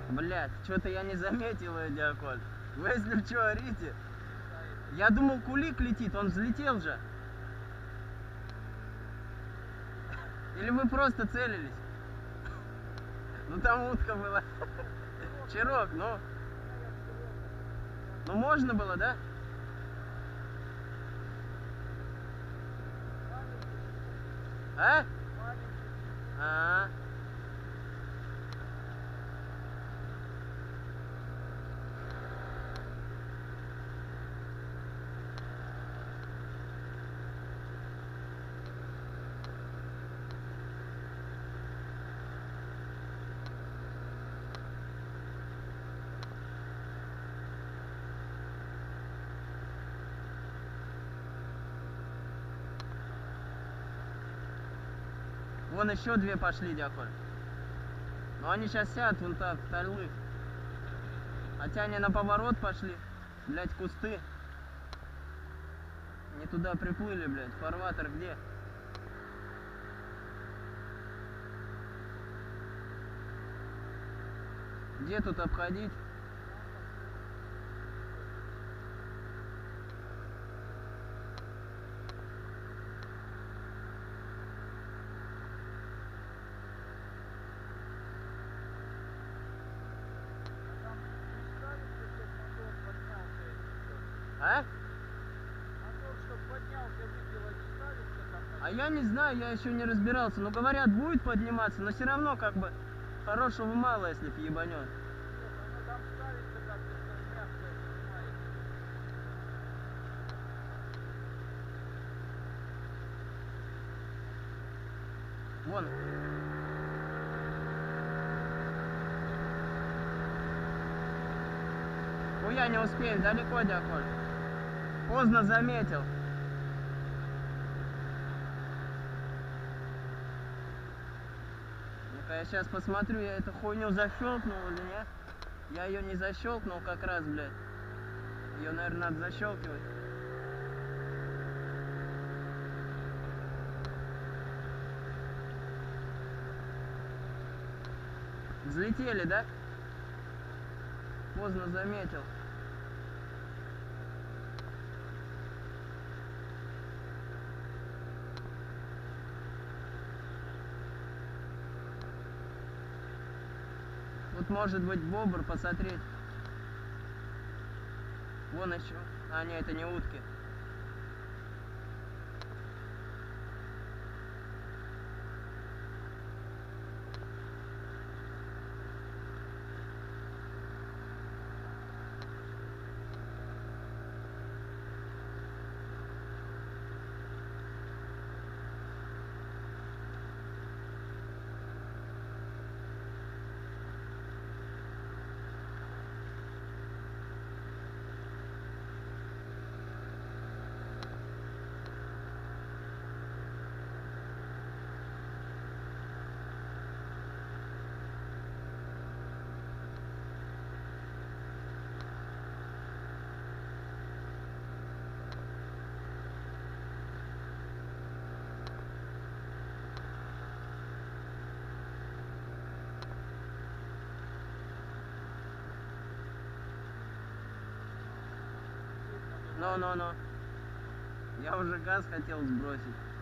Блять, что-то я не заметил ее, Диаколь. Вы если что, орите. Я думал, кулик летит, он взлетел же. Или вы просто целились? Ну там утка была. Чирок, ну. Ну можно было, да? А? А. Вон еще две пошли, Диаколь. Но они сейчас сядут вон так, вторых. Хотя они на поворот пошли. Блять, кусты. Не туда приплыли, блядь. Фарватер где? Где тут обходить? А? А я не знаю, я еще не разбирался. Но говорят, будет подниматься, но все равно как бы хорошего мало, если б ебанет. Вон. Хуя не успеем, далеко, Диаколь. Поздно заметил. Ну-ка я сейчас посмотрю, я эту хуйню защелкнул или нет. Я ее не защелкнул как раз, блядь. Ее, наверное, надо защелкивать. Взлетели, да? Поздно заметил. Тут может быть бобр, посмотреть. Вон еще. А, нет, это не утки. Но. Я уже газ хотел сбросить.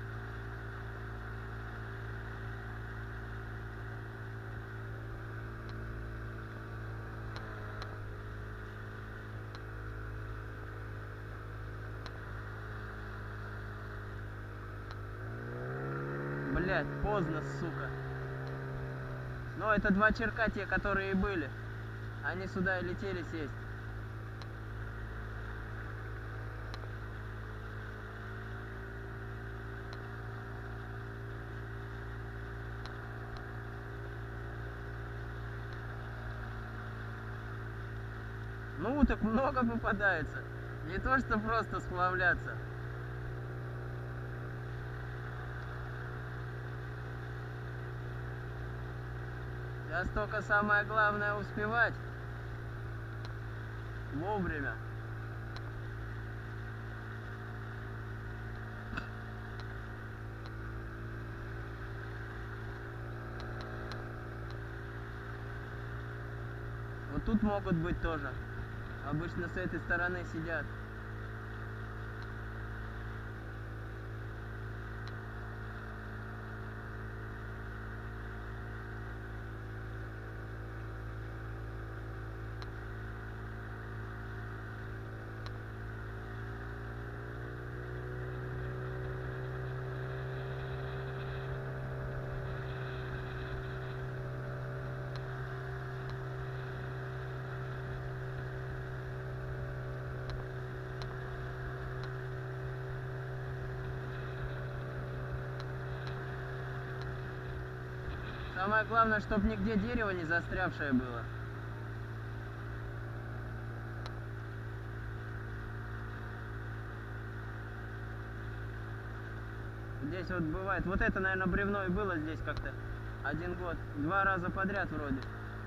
Блять, поздно, сука. Но это два черка, те, которые и были. Они сюда и летели сесть. Ну, уток много попадается. Не то, что просто сплавляться. Сейчас только самое главное успевать. Вовремя. вот тут могут быть тоже. Обычно с этой стороны сидят. Самое главное, чтобы нигде дерево не застрявшее было. Здесь вот бывает, вот это, наверное, бревно и было здесь как-то 1 год, 2 раза подряд вроде.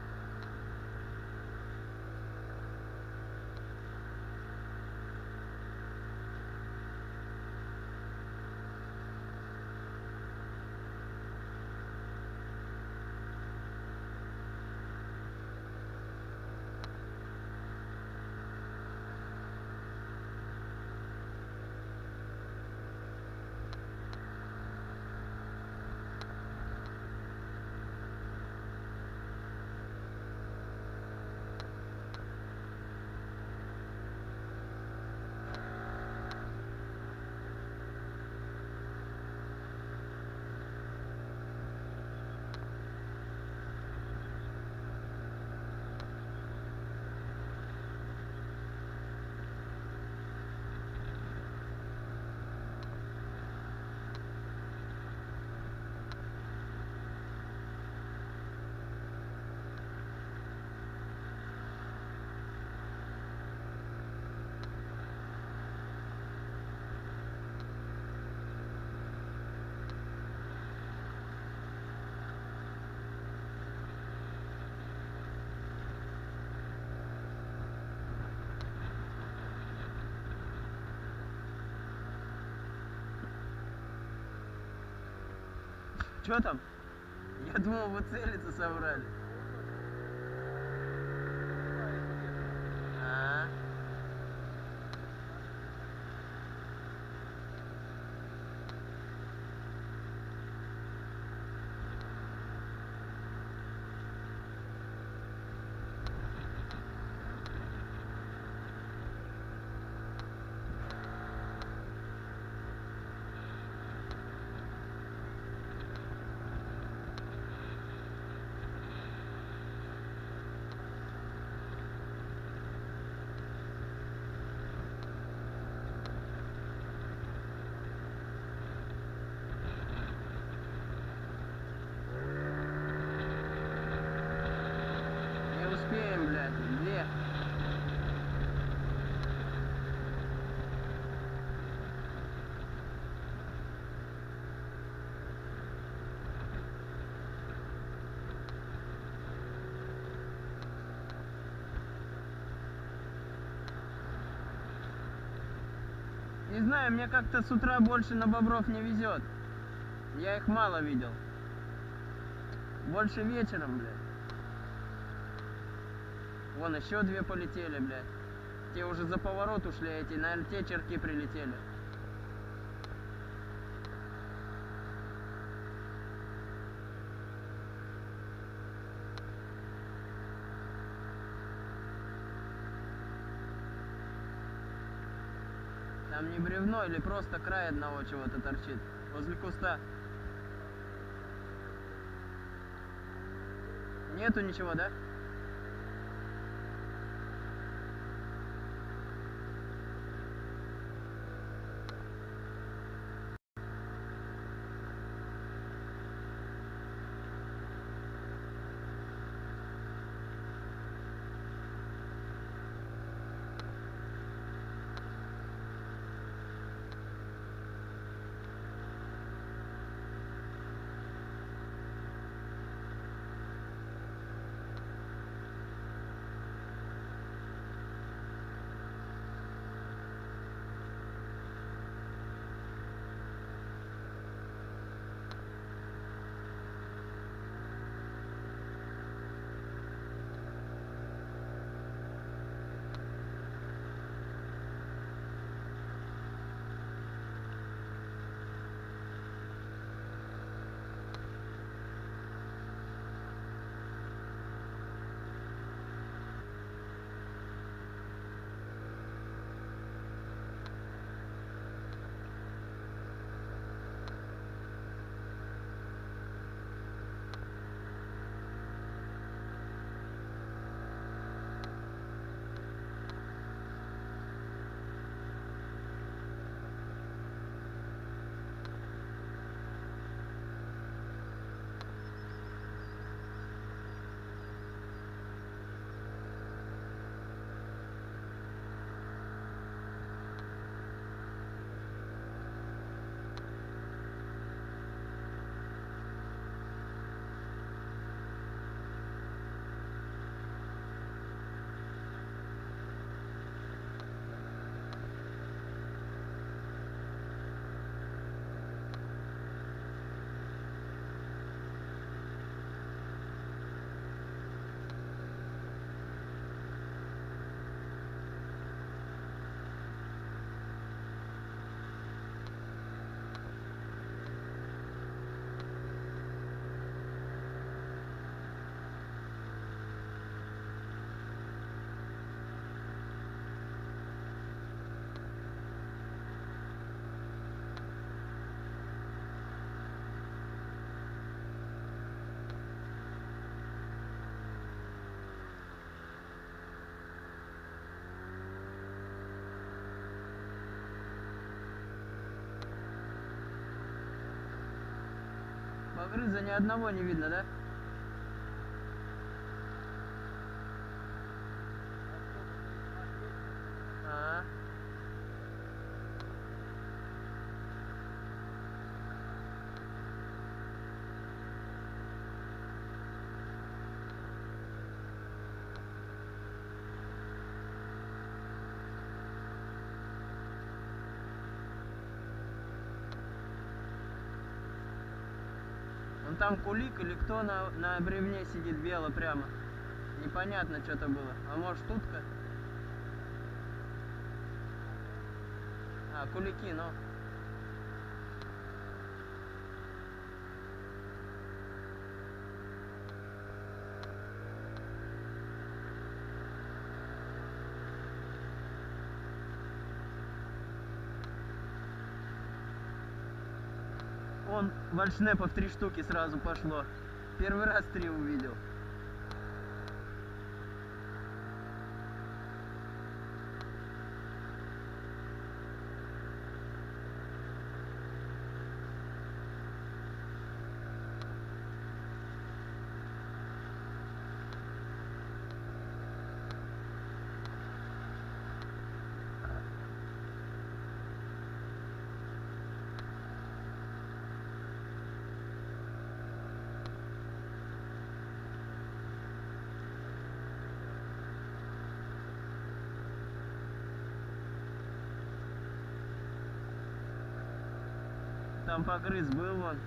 Что там? Я думал, вы целиться собрали. Не успеем, блядь, где? Не знаю, мне как-то с утра больше на бобров не везет. Я их мало видел. Больше вечером, блядь. Вон еще 2 полетели, блядь. Те уже за поворот ушли, эти, наверное, те черки прилетели. Там не бревно или просто край одного чего-то торчит. Возле куста. Нету ничего, да? Погрыза ни одного не видно, да? А. Вон там кулик или кто на бревне сидит бело прямо. Непонятно, что-то было. А может, утка? А, кулики, ну. Он вальшнепов 3 штуки сразу пошло. Первый раз 3 увидел. Там погрыз был вон.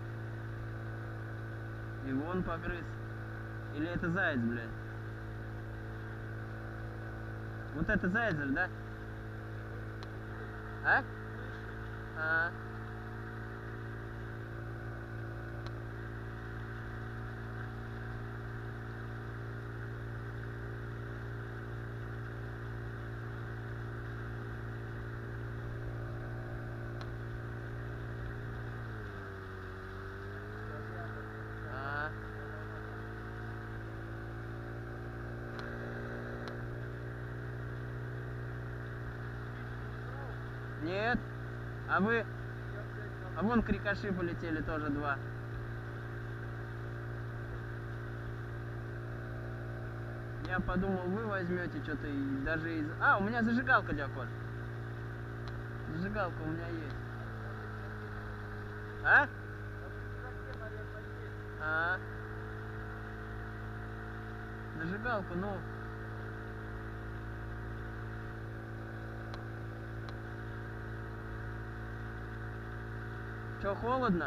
И вон погрыз. Или это заяц, блядь? Вот это заяц, да? А? А. А. Нет. А вы... А вон крикоши полетели тоже 2. Я подумал, вы возьмете что-то и даже из... А, у меня зажигалка, дякон. Зажигалка у меня есть. А? А. Зажигалку, ну. Чё, холодно?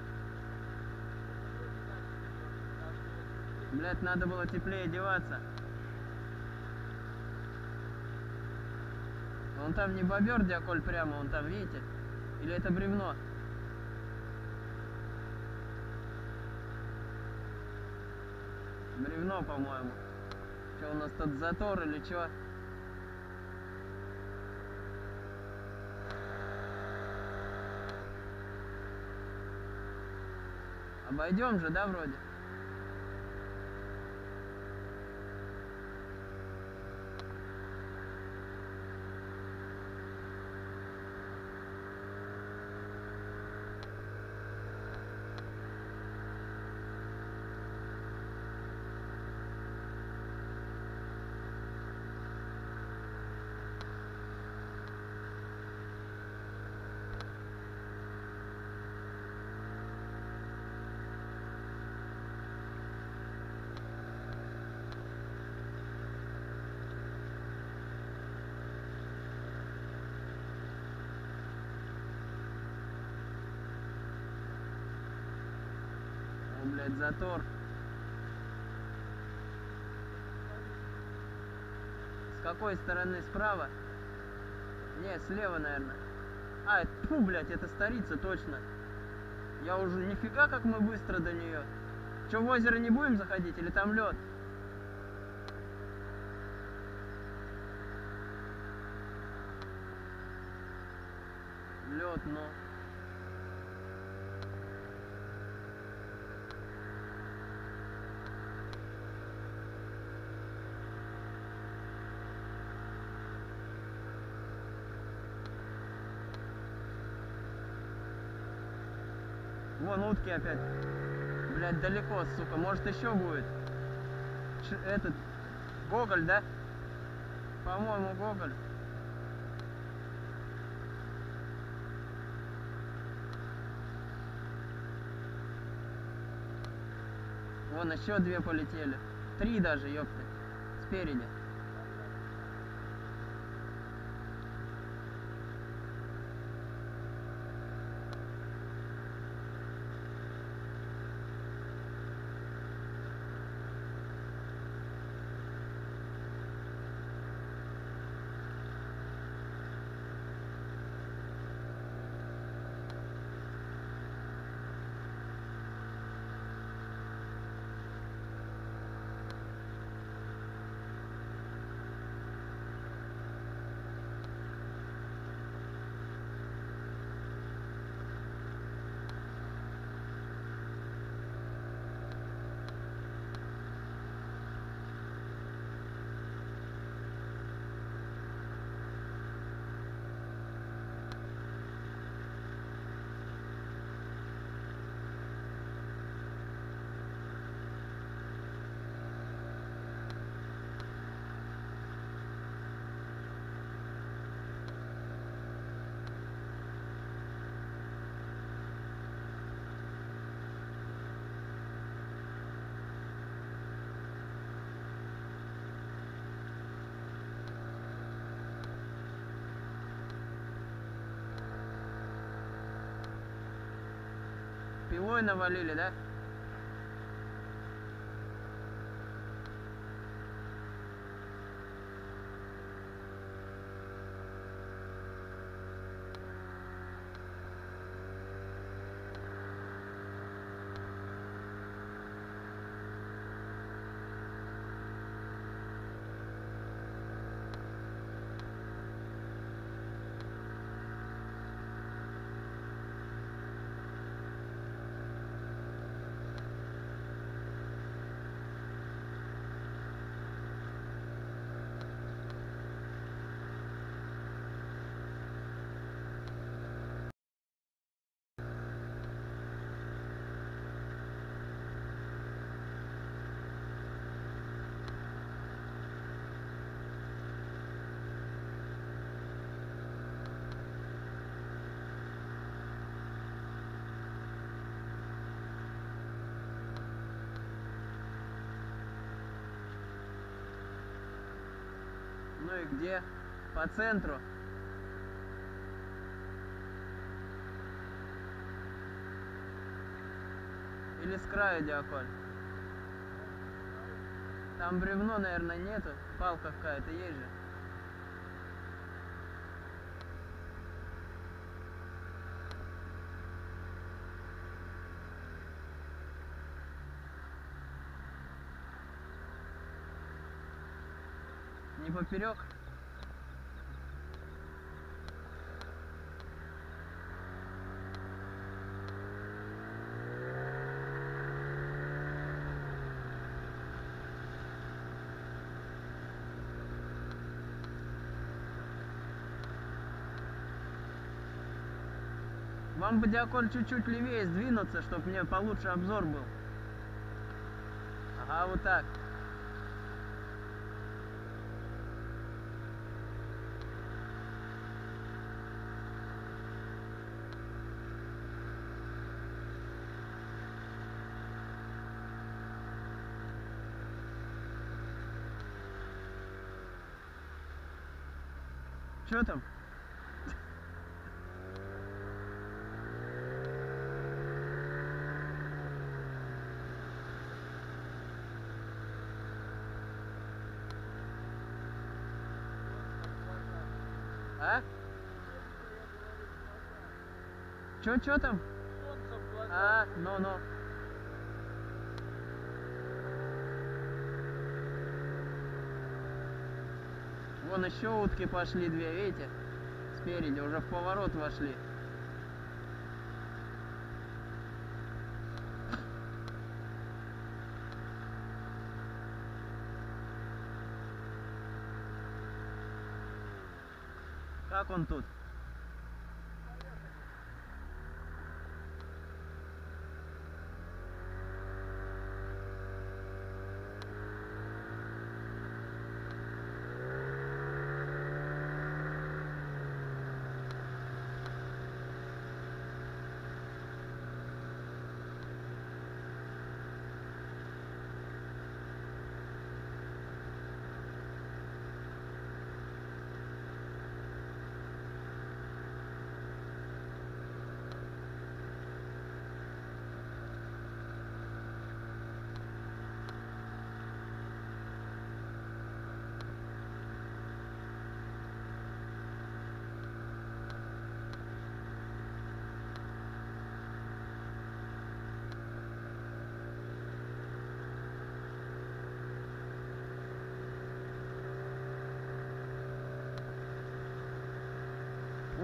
Блять, надо было теплее одеваться. Вон там не бобер, дяколь, прямо, вон там, видите? Или это бревно? Бревно, по-моему. Что у нас тут, затор или что? Обойдем же, да, вроде? О, блядь, затор. С какой стороны? Справа? Не, слева, наверное. А, фу, блядь, это Старица, точно. Я уже нифига как мы быстро до нее. Че, в озеро не будем заходить или там лед? Лед, ну. Вон утки опять. Блядь, далеко, сука. Может еще будет. Этот Гоголь, да? По-моему, Гоголь. Вон еще 2 полетели. 3 даже, ёпта. Спереди. Пилой навалили, да? Ну и где? По центру. Или с краю, Диаколь? Там бревно, наверное, нету. Палка какая-то есть же. Не поперек? Вам бы, Диаколь, чуть-чуть левее сдвинуться, чтобы мне получше обзор был. Ага, вот так. Чё там? А? Чё там? А, ну. Вон еще утки пошли 2, видите? Спереди, уже в поворот вошли. Как он тут?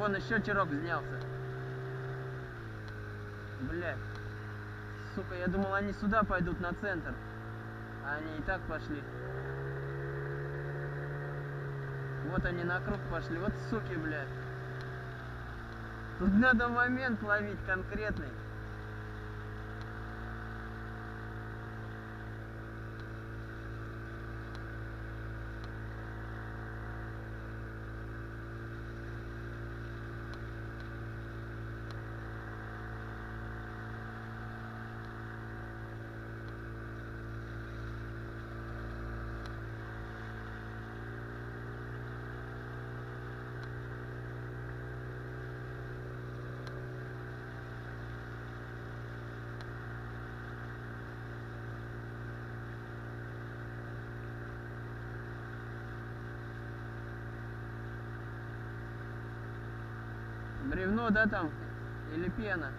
Вон еще чирок снялся. Блядь. Сука, я думал, они сюда пойдут на центр. А они и так пошли. Вот они на круг пошли. Вот суки, блядь. Тут надо момент ловить конкретный. Бревно, да, там? Или пена?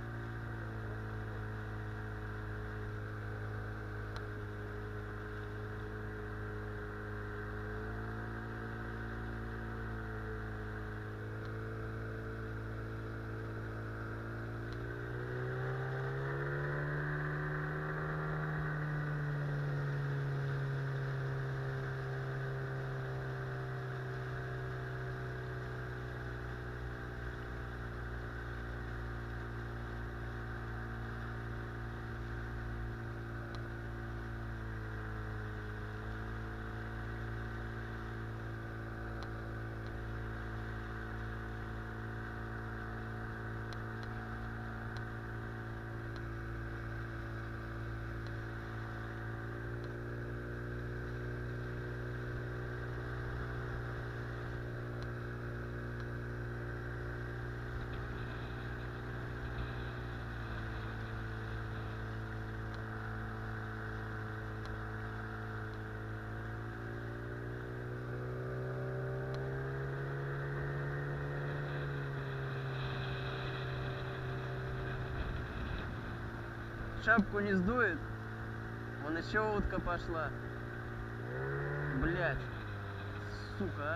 Шапку не сдует. Вон еще утка пошла. Блять. Сука, а.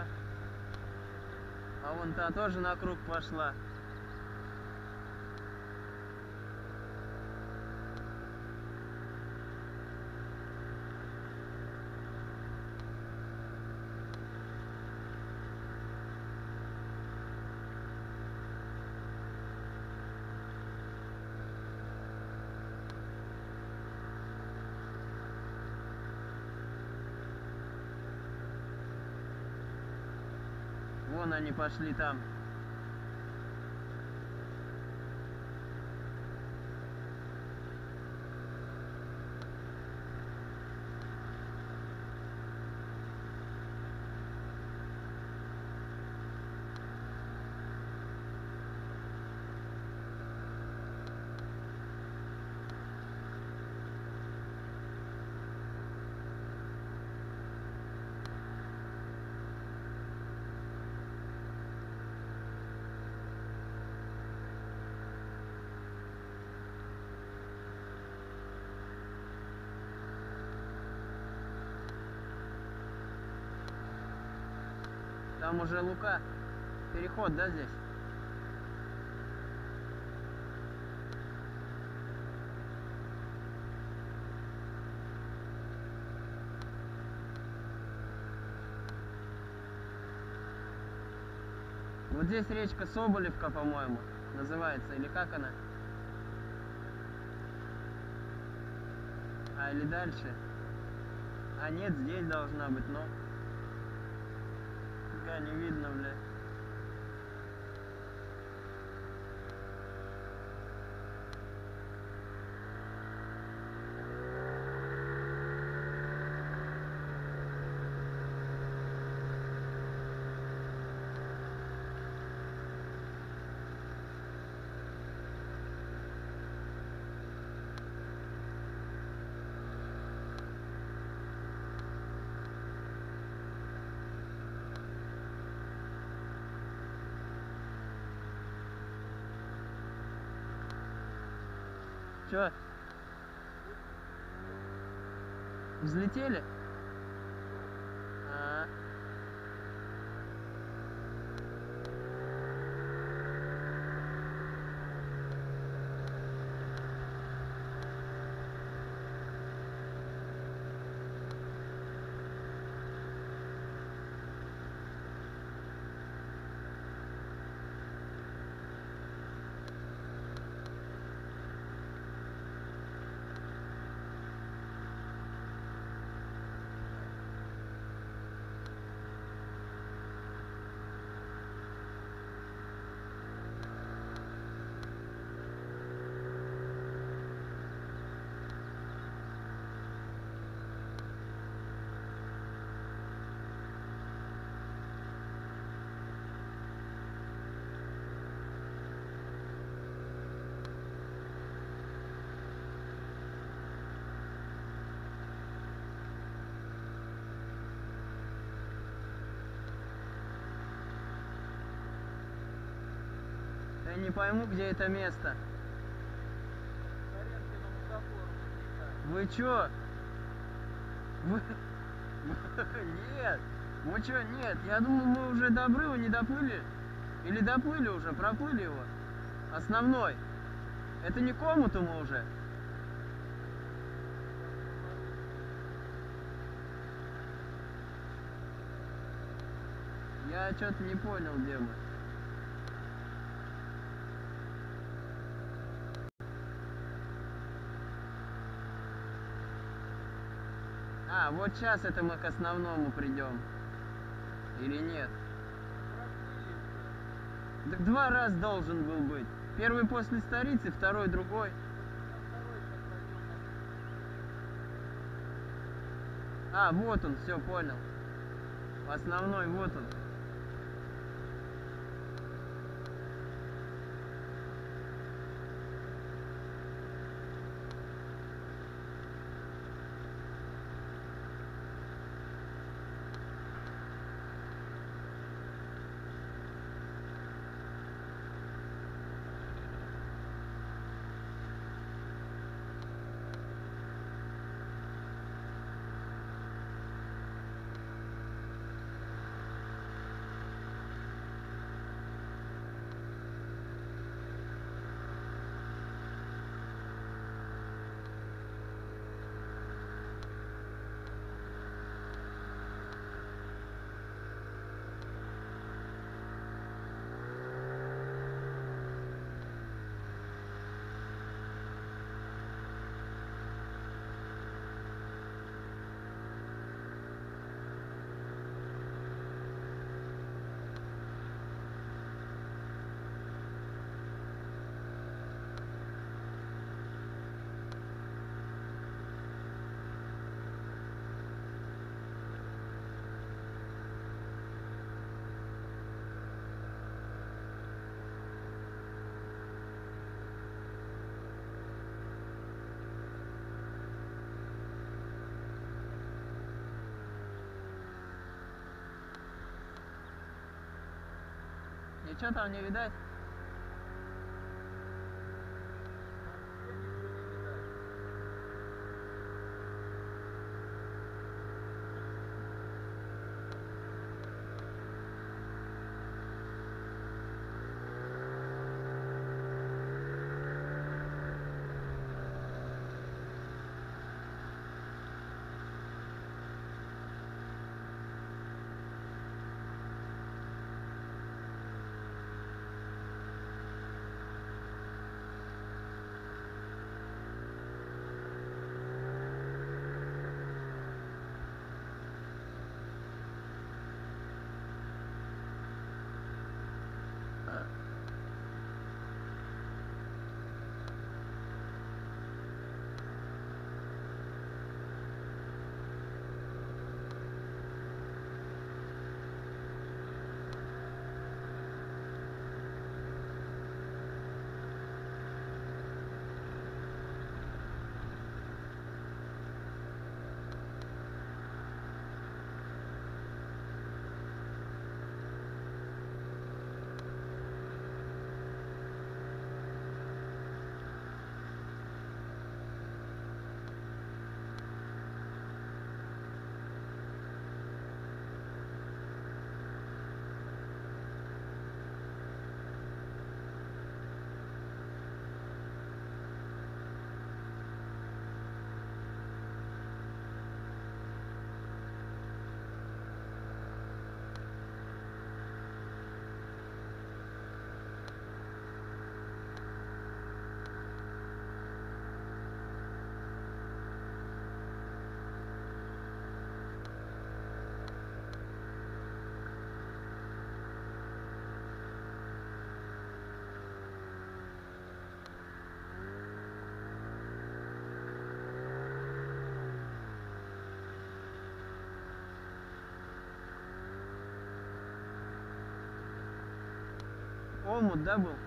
А вон та тоже на круг пошла. Вон они пошли там. Там уже Лука. Переход, да, здесь? Вот здесь речка Соболевка, по-моему, называется. Или как она? А, или дальше? А нет, здесь должна быть, но... Не видно, бля. Чё? Взлетели? не пойму, где это место. Вы чё? Вы... Нет. Мы чё, нет. Я думал, мы уже до обрыва не доплыли. Или доплыли уже, проплыли его. Основной. Это не комнату мы уже. Я что-то не понял, где мы. А, вот сейчас это мы к основному придем. Или нет? Так 2 раза должен был быть. Первый после Старицы, второй другой. А, вот он, все понял. Основной, вот он. Ничего там не видать? Омут, да, был?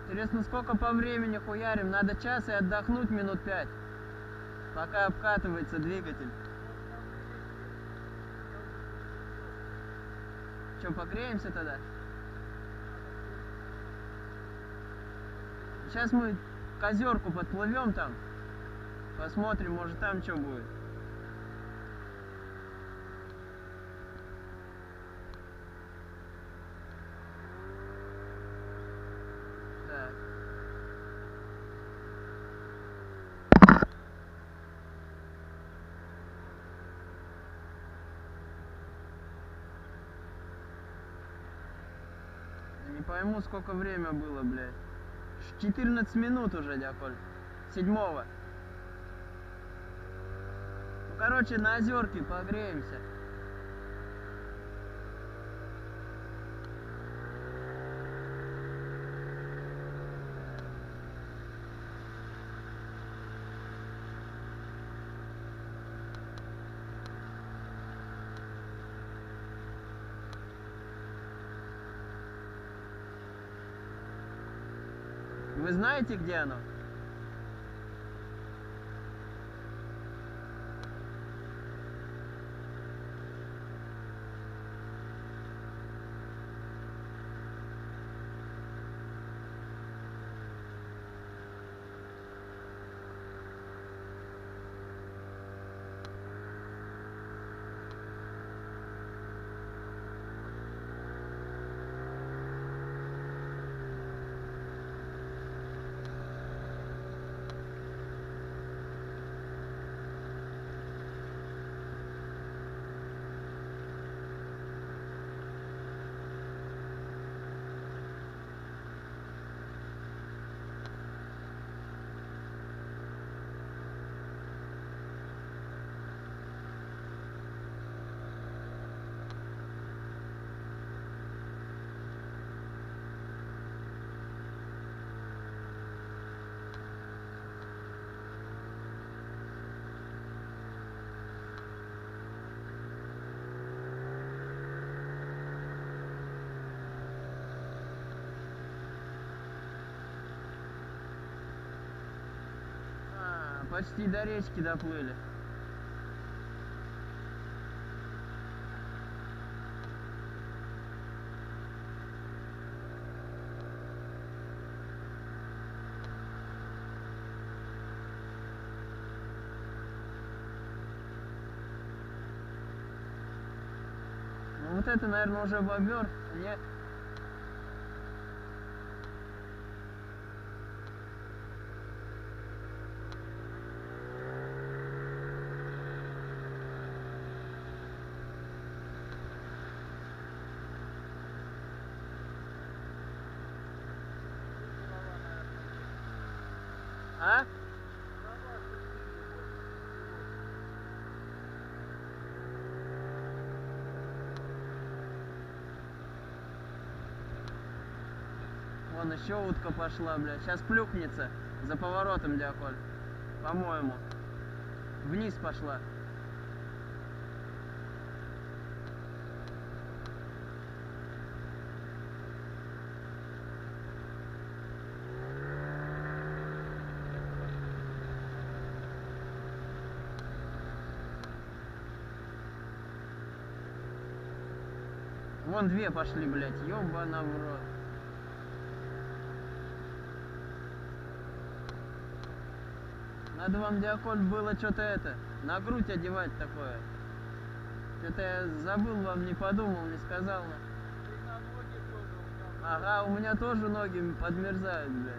Интересно, сколько по времени хуярим? Надо час и отдохнуть минут 5, пока обкатывается двигатель. Че, погреемся тогда? Сейчас мы к озерку подплывем там. Посмотрим, может там что будет. Так. Не пойму, сколько время было, блядь. 14 минут уже, дяколь. 7-го. Ну, короче, на озерке погреемся. Вы знаете, где оно? Почти до речки доплыли. Ну вот это, наверное, уже бобер. Нет. А? Вон еще утка пошла, бля. Сейчас плюхнется за поворотом, дяколь. По-моему. Вниз пошла. Вон две пошли, блядь. Ёбана в рот. Надо вам, дяколь, было что-то это, на грудь одевать такое. Что-то я забыл вам, не подумал, не сказал. Ага, у меня тоже ноги подмерзают, блядь.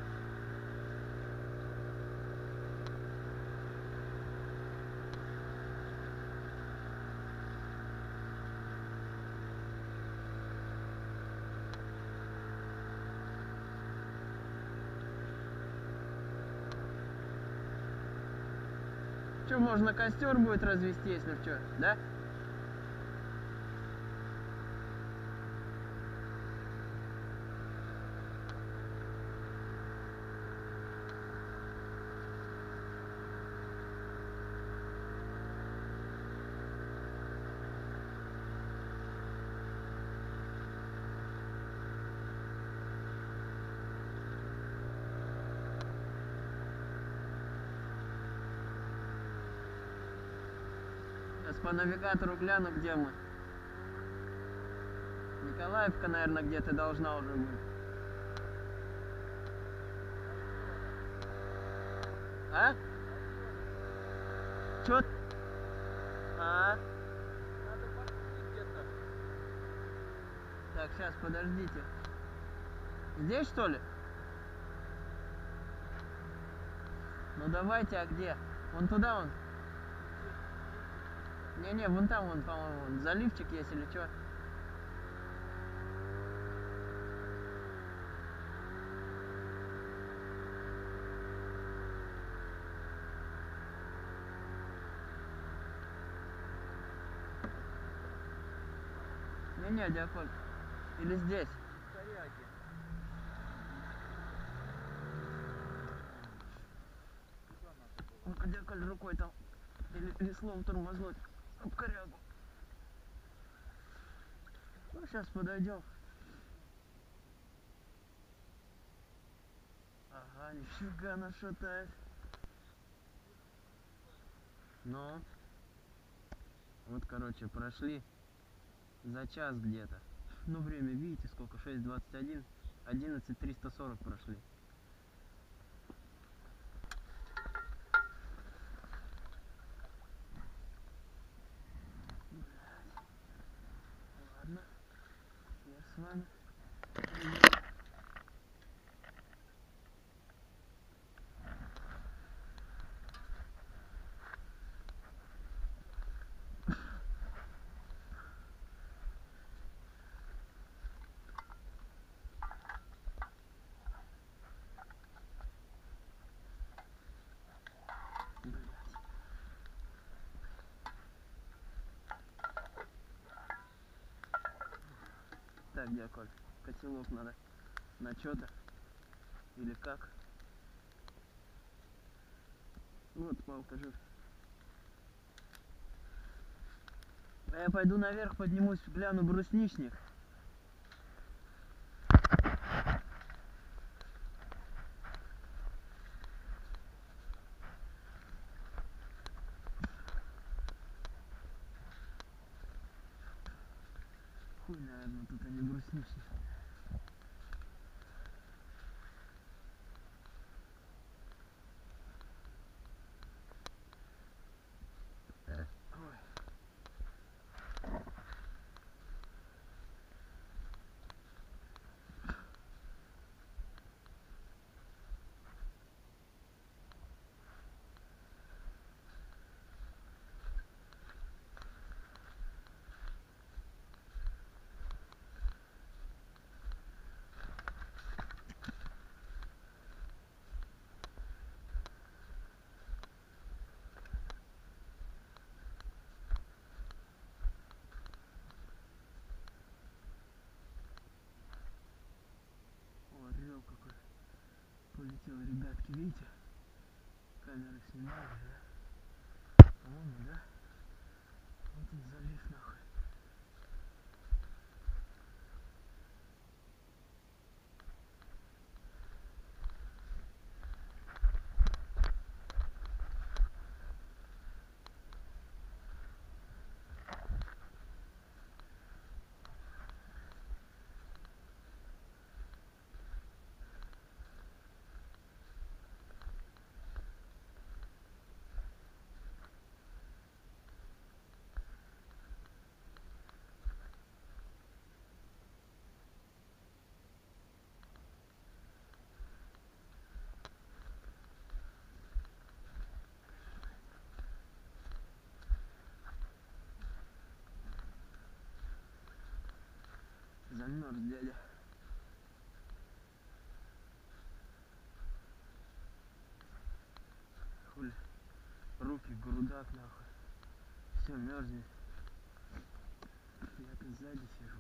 Что, можно костер будет развести, если что, да? Сейчас по навигатору гляну, где мы. Николаевка, наверное, где-то должна уже быть. А? Чё? А? Надо подплыть где-то. Так, сейчас, подождите. Здесь, что ли? Ну давайте, а где? Вон туда вон. Не-не, вон там вон, по-моему, вон заливчик есть или что? Не-не, Диакон. Или здесь? Коряги. Куда надо было? Ну-ка, Диакон, рукой там. Или словом тормознуть. Об корягу. Ну, сейчас подойдем. Ага, нифига она шатает. Ну. Вот, короче, прошли за час где-то. Ну, время, видите, сколько? 6:21. 11:340 прошли. Ладно, я с вами. Так, Диаколь, котелок надо на что-то или как? Вот палка же. А я пойду наверх, поднимусь, гляну брусничник. Хуй, наверное, тут они брусничник. Ой. О, орел какой. Полетел, ребятки, видите? Камеры снимали, да? По-моему, да? Вот он залив, нахуй. Замерз дядя. Хули. Руки в грудах, нахуй. Все мерзнет. Я-то сзади сижу.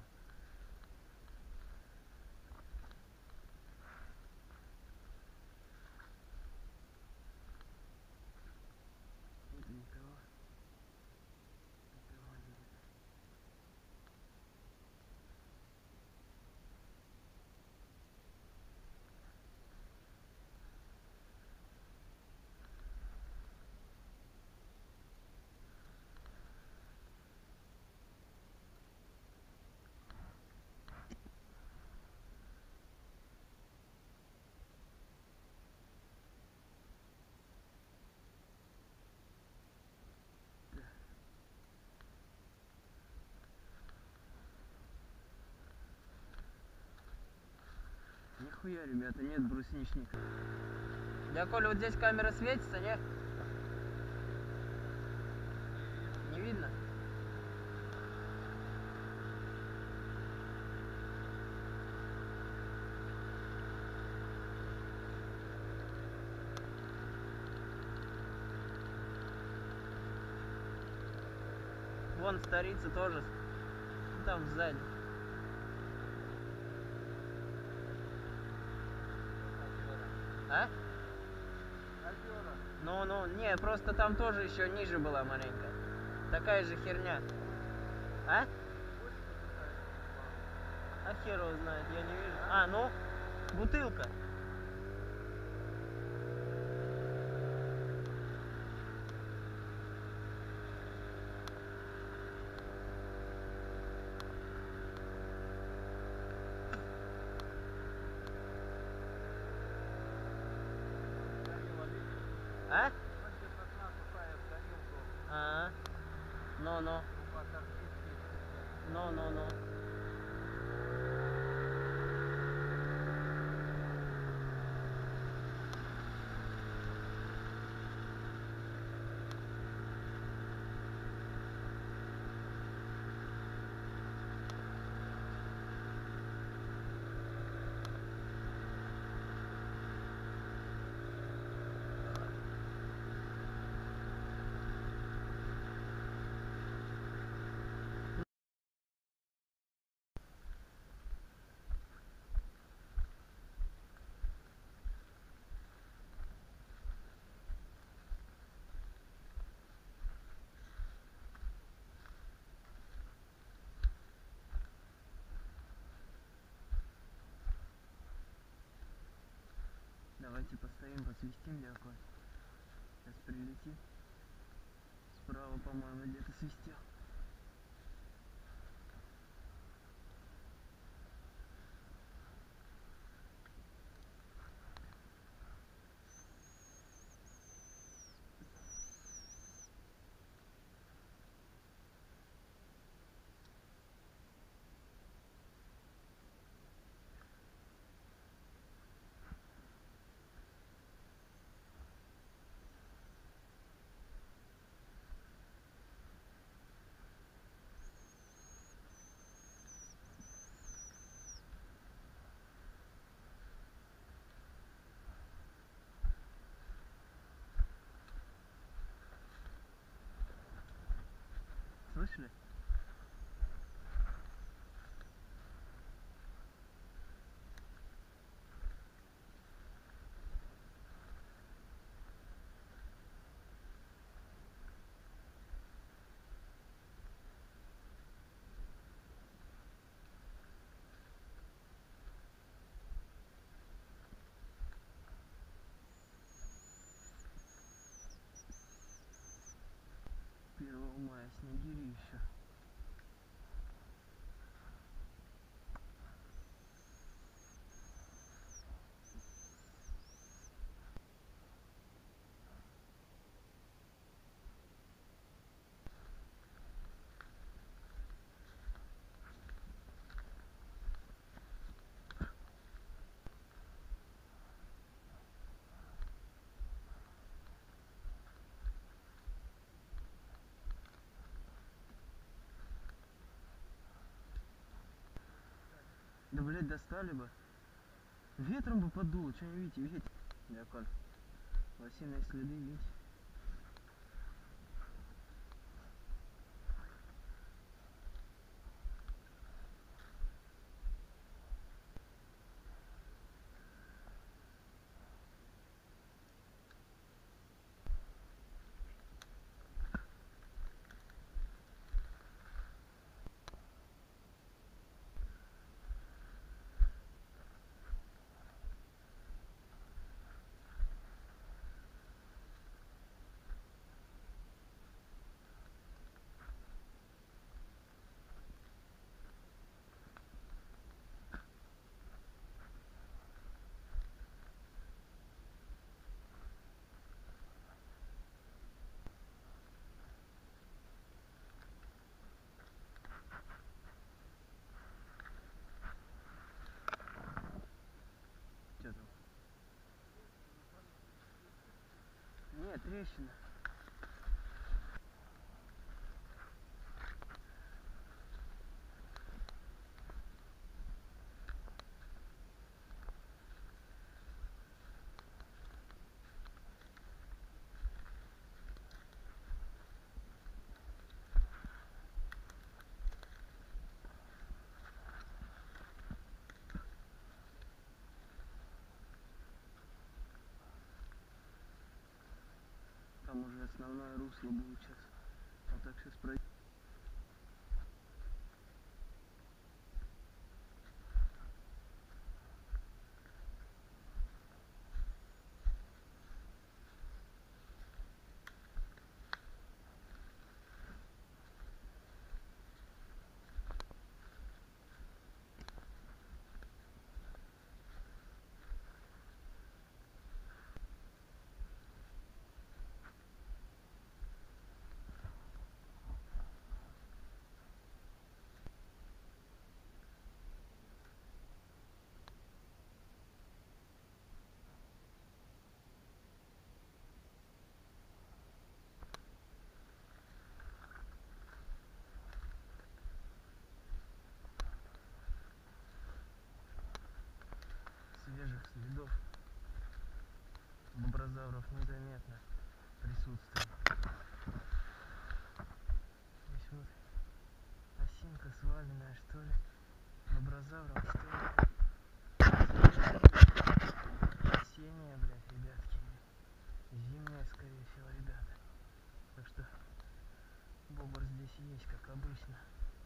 Вот и никого. Никого не видно. Нихуя, ребята, нет брусничника. Я, Коля, вот здесь камера светится, не? Не видно? Вон старица тоже. Там сзади. А? Озера. Ну, не, просто там тоже еще ниже была маленькая. Такая же херня. А? А хер его знает, я не вижу. А, ну, бутылка. Горела, видишь? А? Вот где-то одна сухая в горелку. А. Ну. Труба торчит здесь. Ну. Давайте постоим, посвистим якобы. Сейчас прилетит. Справа, по-моему, где-то свистел. Слышали? Первого мая снегири еще. Да, блядь, достали бы. Ветром бы подуло, что не видите, ветер. Да, Коль, лосиные следы, видите? трещина. Там уже основное русло будет сейчас. Вот так сейчас пройти. Свежих следов боброзавров незаметно присутствует. Здесь вот осинка сваленная, что ли. Боброзавров стоит. Осенняя, блядь, ребятки. Зимняя, скорее всего, ребята. Так что бобр здесь есть, как обычно.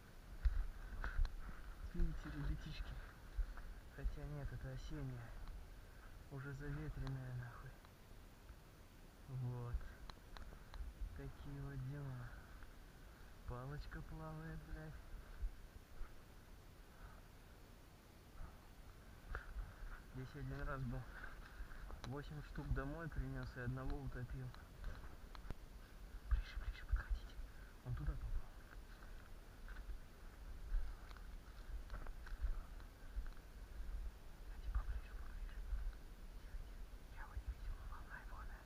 Видите, ребятишки. Хотя нет, это осенняя. Уже заветренная, нахуй. Вот. Такие вот дела. Палочка плавает, блядь. Здесь один раз был. 8 штук домой принес и одного утопил. Ближе, подходите. Он туда попал. Давайте поближе. Тихо. Я его не видел, но волна его, да.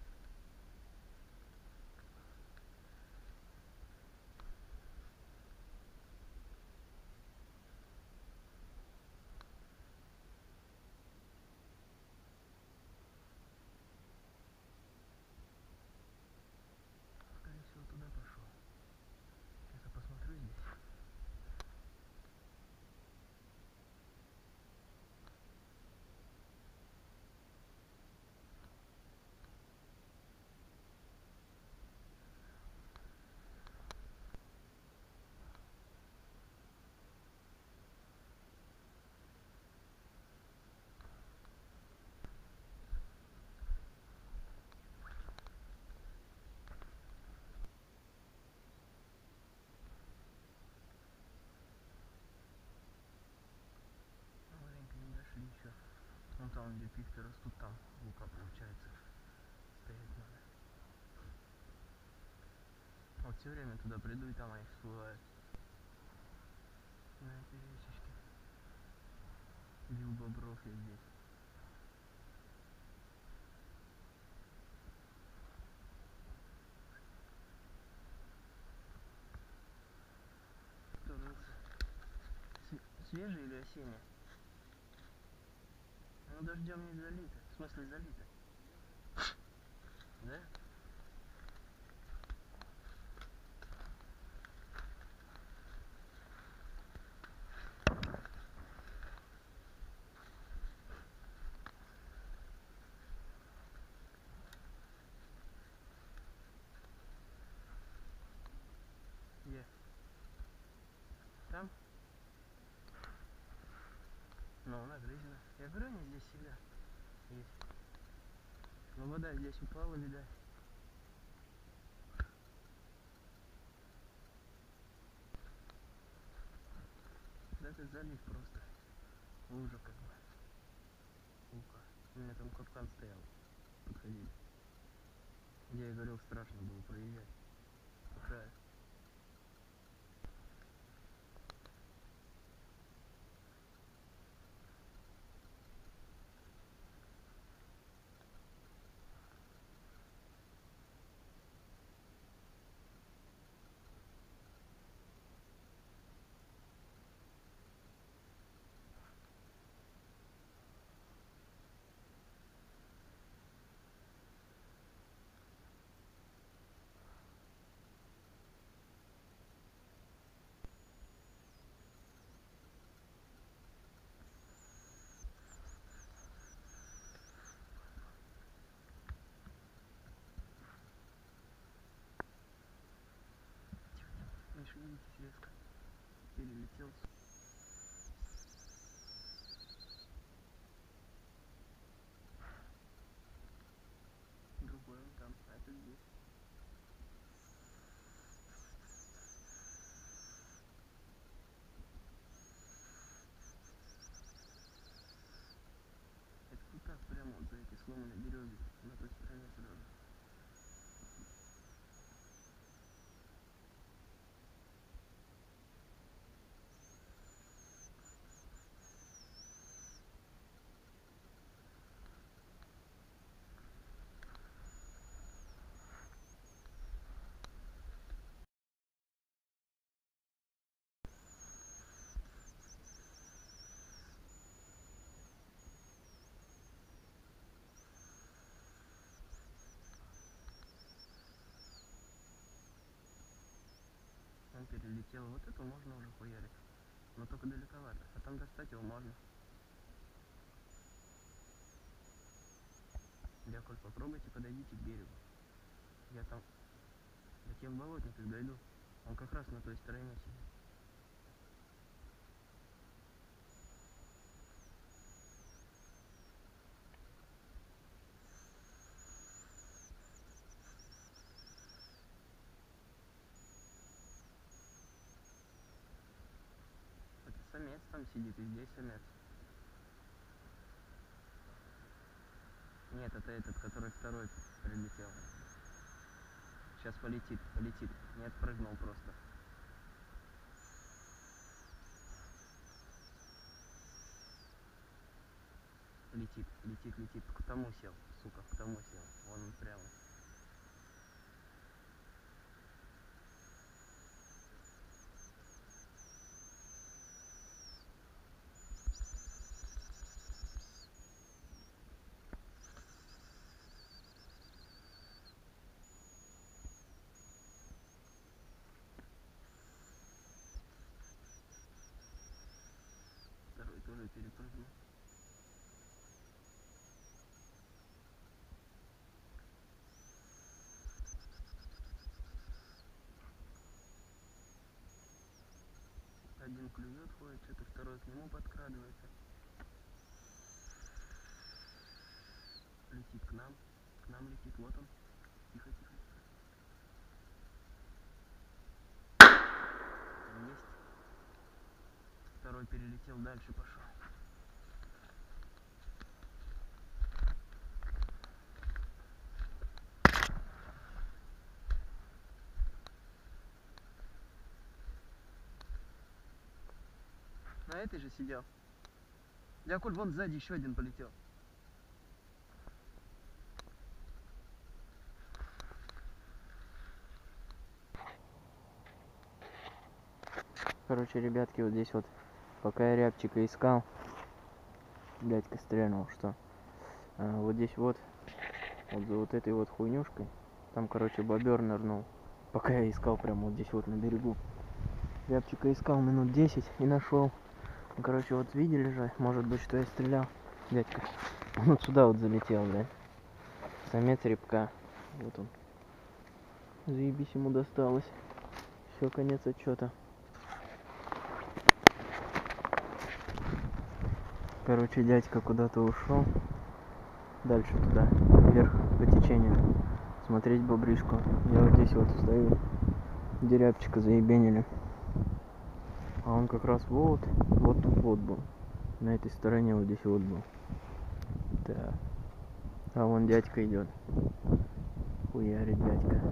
Скорее всего, туда пошел. Сейчас я посмотрю здесь. Маленько не дошли еще. Вон там, где пихты растут, там лука получается. Стоять надо. Вот все время туда приду, и там они всплывают. На этой речечке. Бил бобров я здесь. Кто рылся? Свежий или осенний? Ну дождем не залито. В смысле залито? Да? Где? Там? Ну, нагрызено. Я говорю, они здесь всегда есть. Но вода здесь упала, видать. Да это залив просто. Лужа как бы. Лука. У меня там капкан стоял. Подходили. Где я говорил, страшно было проезжать. Пока Видите, резко перелетел. Другой он там, а это здесь. Это тут так прямо вот за эти сломанные деревья на той стороне сразу. Он перелетел. Вот это можно уже хуярить. Но только далековато. А там достать его можно. Дякуль, попробуйте, подойдите к берегу. Я там до тех болотников дойду. Он как раз на той стороне сидит. Это самец там сидит, и здесь самец. Нет, это этот, который второй прилетел. Сейчас полетит, полетит. Не отпрыгнул просто. Летит, летит, летит. К тому сел, сука, к тому сел. Вон он прямо. Второй тоже перепрыгнул. Один клюет, ходит, что-то второй к нему подкрадывается. Летит к нам летит, вот он. Тихо, тихо. Есть. Второй перелетел, дальше пошел. На этой же сидел. Дякуль, вон сзади еще один полетел. Короче, ребятки, вот здесь вот, пока я рябчика искал, дядька стрельнул, что вот здесь вот за вот этой вот хуйнюшкой, там, короче, бобер нырнул. Пока я искал прямо вот здесь вот на берегу. Рябчика искал минут 10 и нашел. Короче, вот видели же, может быть, что я стрелял. Дядька, он вот сюда вот залетел, блядь. Самец рябка. Вот он. Заебись, ему досталось. Все, конец отчета. Короче, дядька куда-то ушел. Дальше туда, вверх по течению. Смотреть бобришку. Я вот здесь вот стою. Где рябчика заебенили. А он как раз вот тут вот был. На этой стороне вот здесь вот был. Так. А вон дядька идет. Хуярит дядька.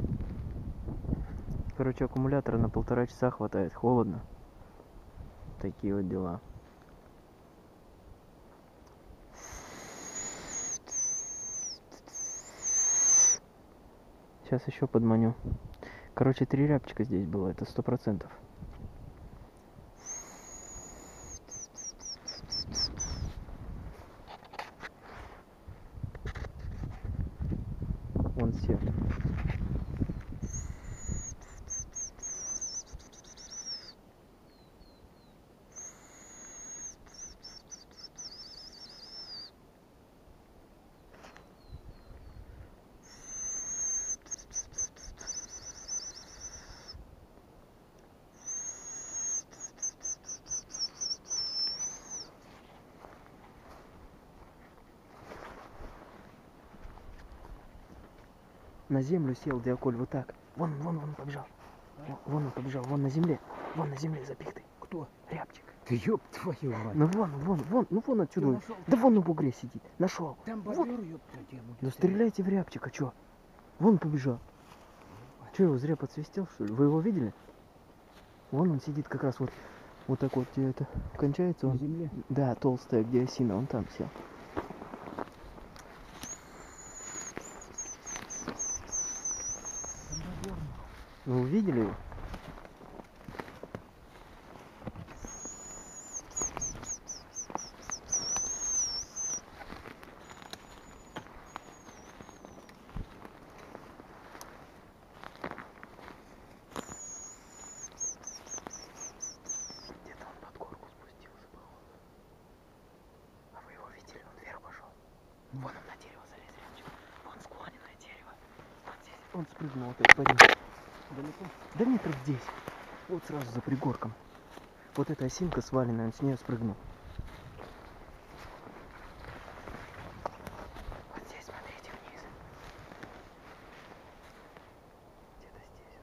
Короче, аккумулятора на 1,5 часа хватает. Холодно. Такие вот дела. Сейчас еще подманю. Короче, 3 рябчика здесь было, это 100%. Вон все. На землю сел Диаколь, вот так. Вон он побежал. Вон он побежал, вон на земле запихтый. Кто? Рябчик. Ты ёб твою мать. Ну вон отсюда. Ты нашел? Да вон на бугре сидит. Нашел. Там Вот. бобер, ёб твою мать. Да стреляйте в Рябчика, чё? Вон побежал. Чё, его зря подсвистел, что ли? Вы его видели? Вон он сидит как раз вот так вот, где это кончается. На Он, земле? да, толстая, где осина, он там сел. Там бобер. Вы увидели его? Где-то он под горку спустился, походу. А вы его видели? Он вверх пошел. Вон он на дерево залез, Рябчик. Вон склоненное дерево. Вот здесь. Он спрыгнул опять под ним. Далеко? Да метров 10. Вот сразу за пригорком. Вот эта осинка сваленная, он с нее спрыгнул. Вот здесь, смотрите вниз. Где-то здесь.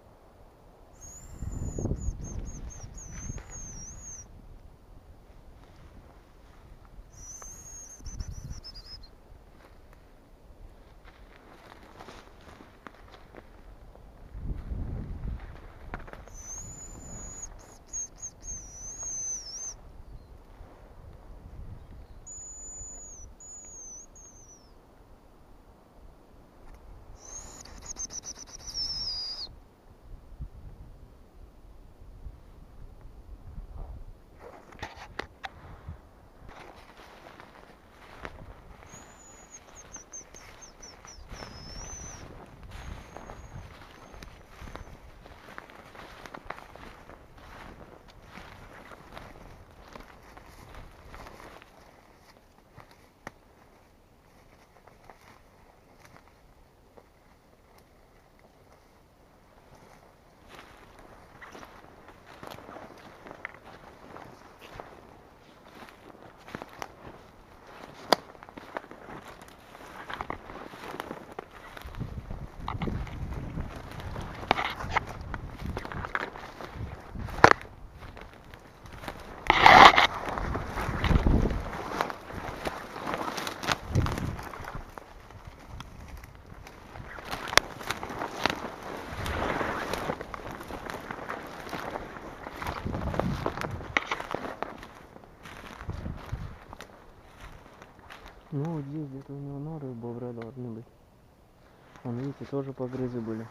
Ну вот здесь где-то у него норы бобра должны быть. Вон, видите, тоже погрызы были.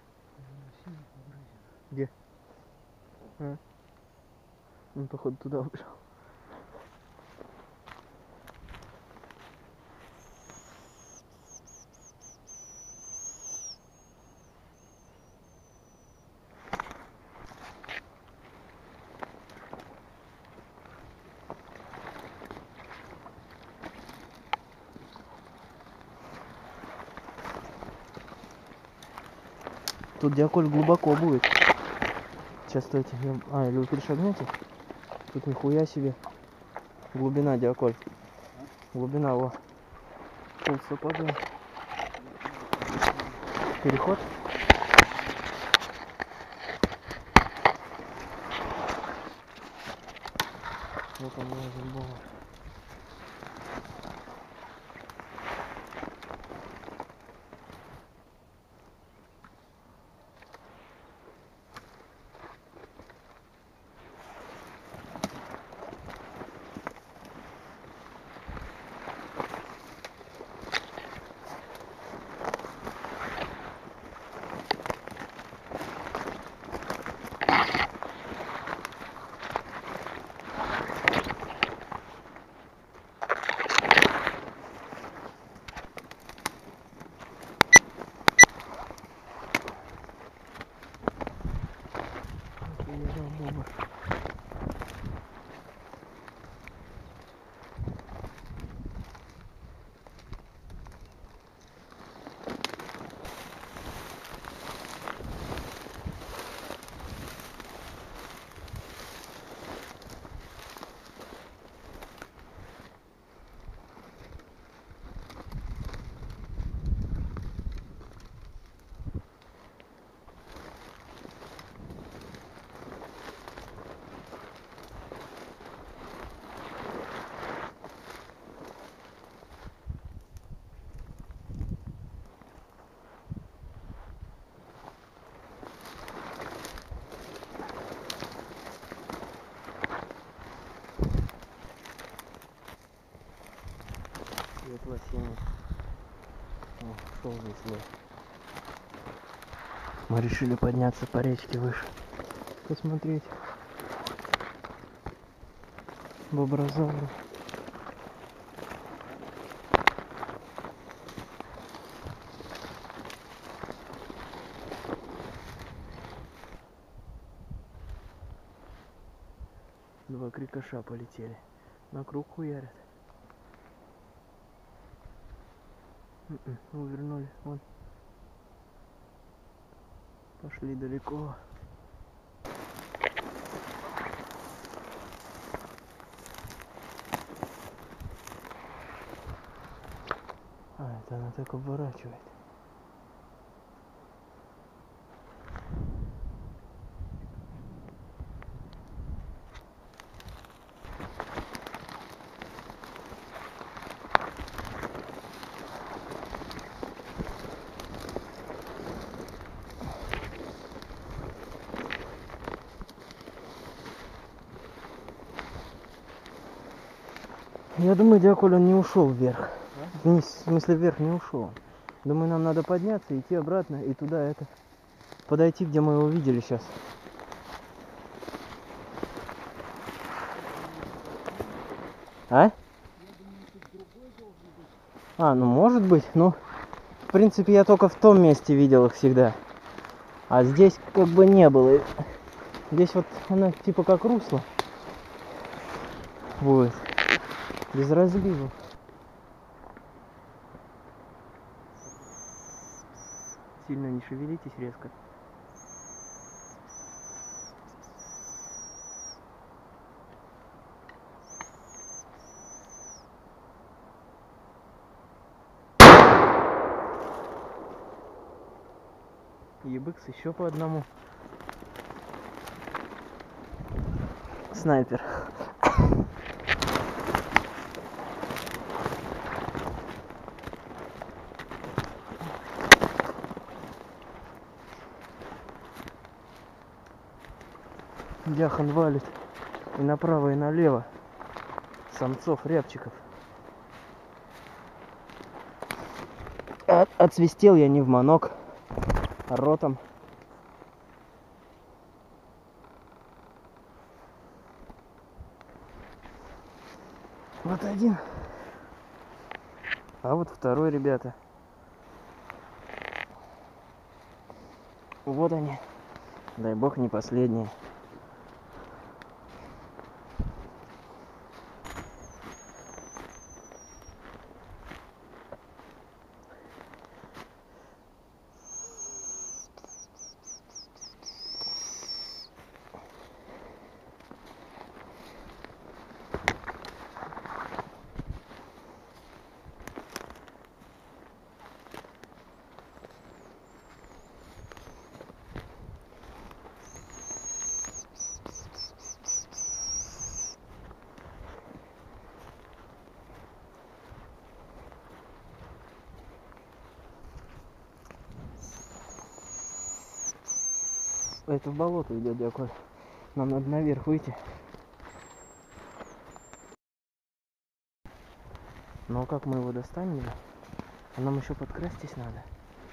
Где? А? Он, походу, туда убежал. Тут Диаколь глубоко будет. Сейчас, стойте. Или вы перешагнете? Тут нихуя себе. Глубина, Диаколь. Глубина, во. Пол сапога. Переход. Вот он должен был. О, шел здесь слой. Мы решили подняться по речке выше. Посмотреть. Боброзавры. Два крикоша полетели. На круг хуярят. Увернули. Вон. Пошли далеко. Это она так обворачивает. Я думаю, дякуль он не ушел вверх. Вниз, в смысле вверх не ушел. Думаю, нам надо подняться, идти обратно и туда это подойти, где мы его видели сейчас. А? Ну может быть, но в принципе я только в том месте видел их всегда. А здесь как бы не было. Здесь вот она типа как русло. Вот. Без разлива. Сильно не шевелитесь резко. Ебыкс еще по одному. Снайпер. Дяхан валит и направо, и налево самцов рябчиков. Отсвистел я не в манок, а ротом. Вот один. А вот второй, ребята. Вот они. Дай бог не последние. Это в болото идет, дякую. Нам надо наверх выйти. Но как мы его достанем? А нам еще подкрастись надо.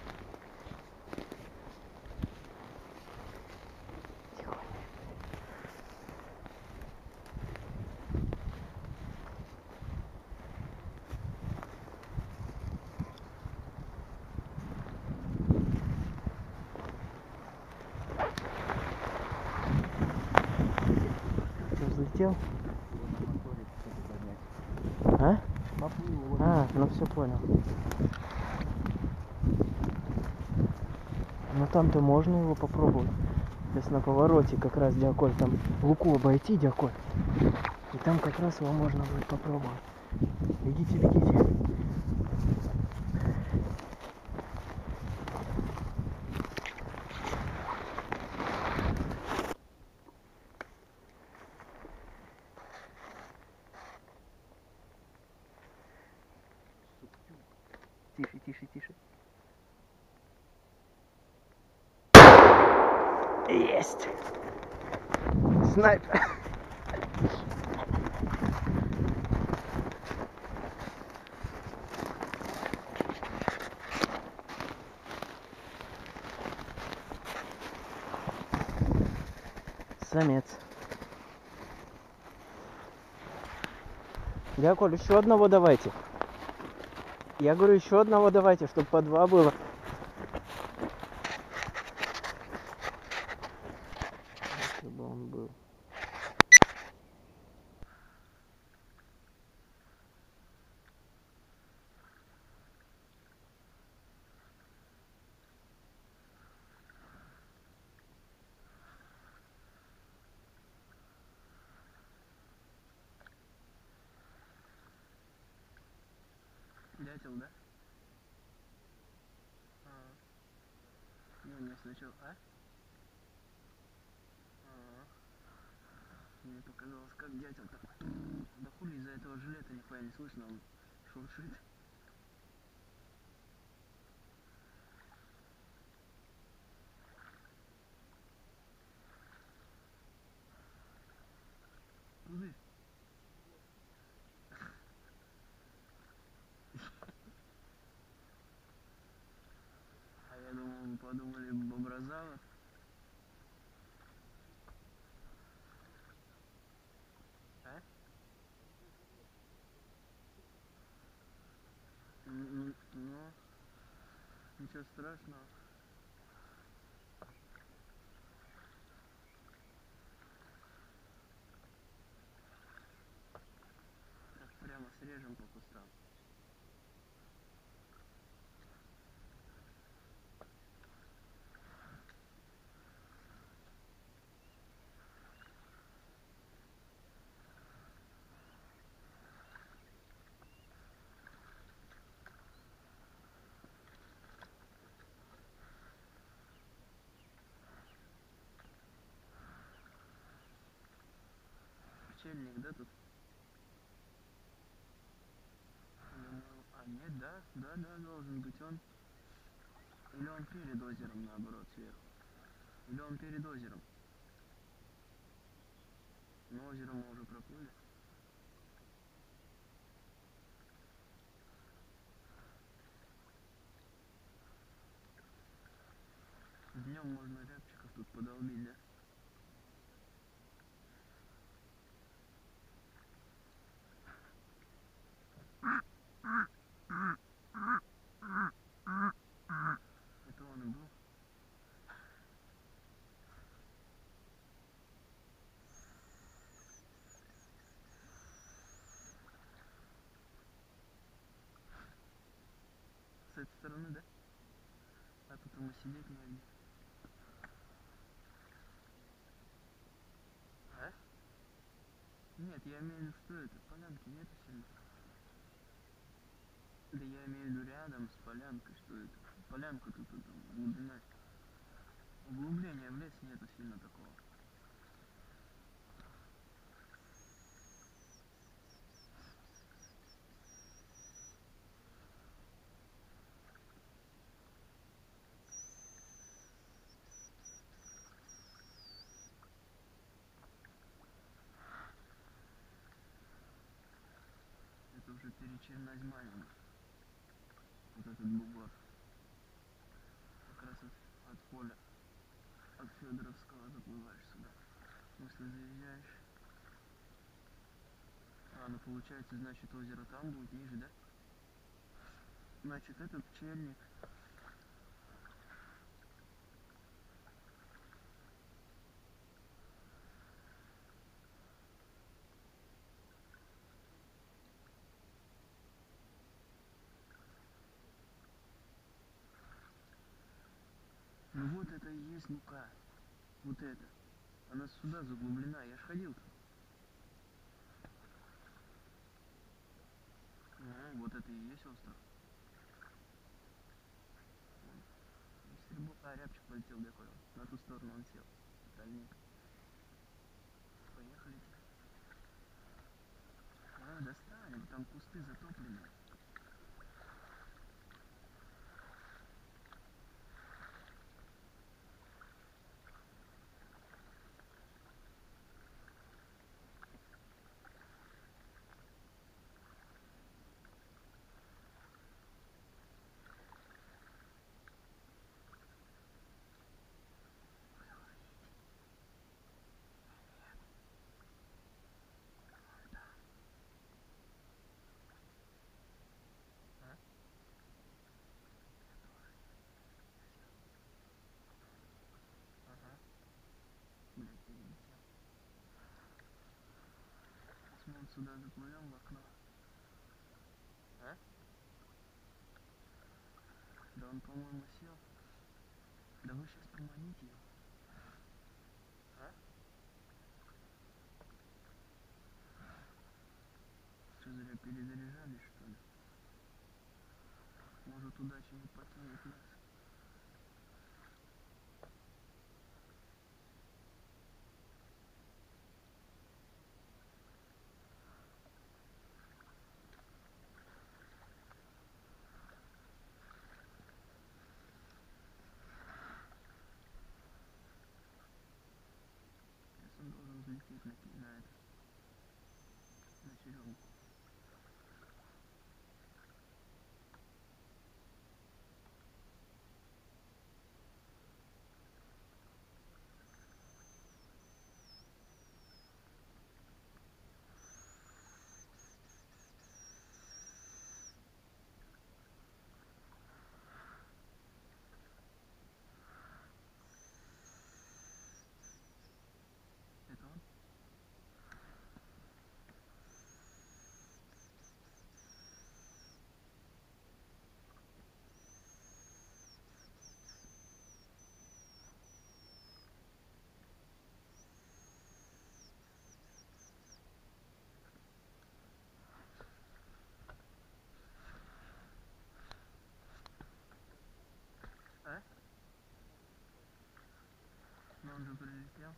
Тихо. Взлетел? А? Ну все понял. Ну там-то можно его попробовать. Сейчас на повороте как раз, дяколь, там луку обойти, дяколь. И там как раз его можно будет попробовать. Бегите, бегите. Тише, тише, тише. Есть! Снайпер! Самец. Я говорю, еще одного давайте. Я говорю, еще одного давайте, чтобы по два было. Чтобы он был. Дятел, да? Ну, мне сначала... Мне показалось, как дятел так... Да хули из-за этого жилета нихуя не слышно, он шуршит. Пузырь. А я думал, вы подумали боброзавр. А? Ну, ничего страшного. Так, прямо срежем по кустам. Пчельник, да, тут? Нет, да, должен быть он. Или он перед озером, наоборот, сверху. Или он перед озером. Но озеро мы уже проплыли. Днем можно рябчиков тут подолбить, да? Это он и был. С этой стороны, да? А тут ему сидеть негде. А? Нет, я имею в виду, что это? Полянки нету сильно. Да я имею в виду рядом с полянкой, что это? Полянка тут глубина. Углубления в лес нету сильно такого. Это уже перечернозьмалено. Вот этот бугор. Как раз от поля. От Федоровского заплываешь сюда. В смысле заезжаешь. Ну получается, значит, озеро там будет ниже, да? Значит, этот пчельник. Ну вот это и есть Лука. Вот это. Она сюда заглублена. Я ж ходил там. Ну, вот это и есть остров. Рябчик полетел, какой он. На ту сторону он сел. Стальник. Поехали. Достанем. Там кусты затоплены. сюда заплывем в окно. А? Да он, по-моему, сел. Да вы сейчас поманите его. А? Что, зря перезаряжались, что ли? Может, удача не покинет нас. Сейчас он должен взлететь на это, на черемуху. Это он? А? Но он же прилетел.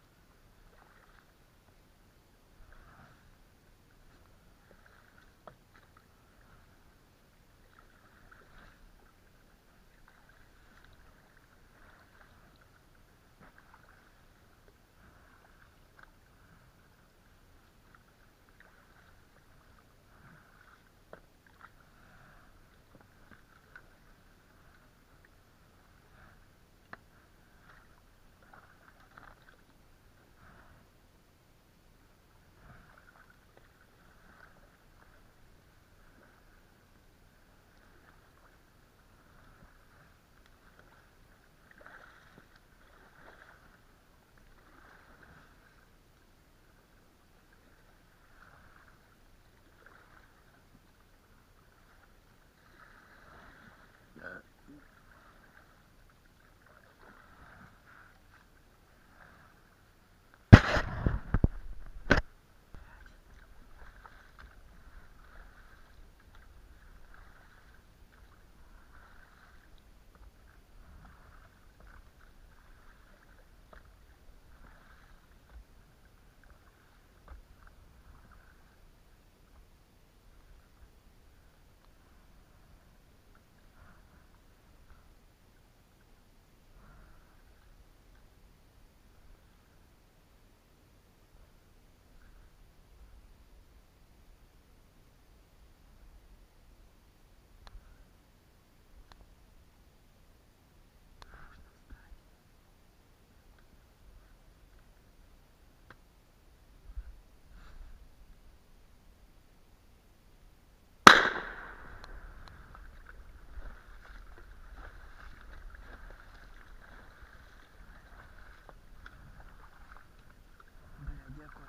Дякую.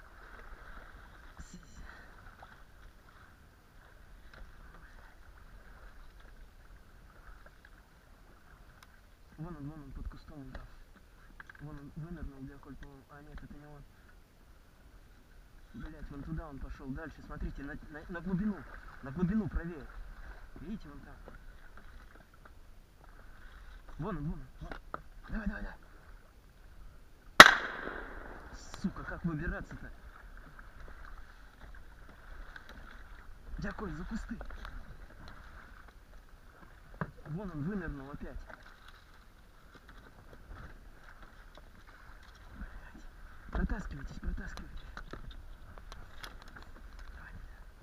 Вон он под кустом там. Вон он вынырнул, дякую, по-моему. А нет, это не он. Блять, вон туда он пошел. Дальше, смотрите, на глубину. На глубину правее. Видите, вон там. Вон он. Давай. Сука, как выбираться-то? Дякую, за кусты. Вон он вынырнул опять. Протаскивайтесь. Давай.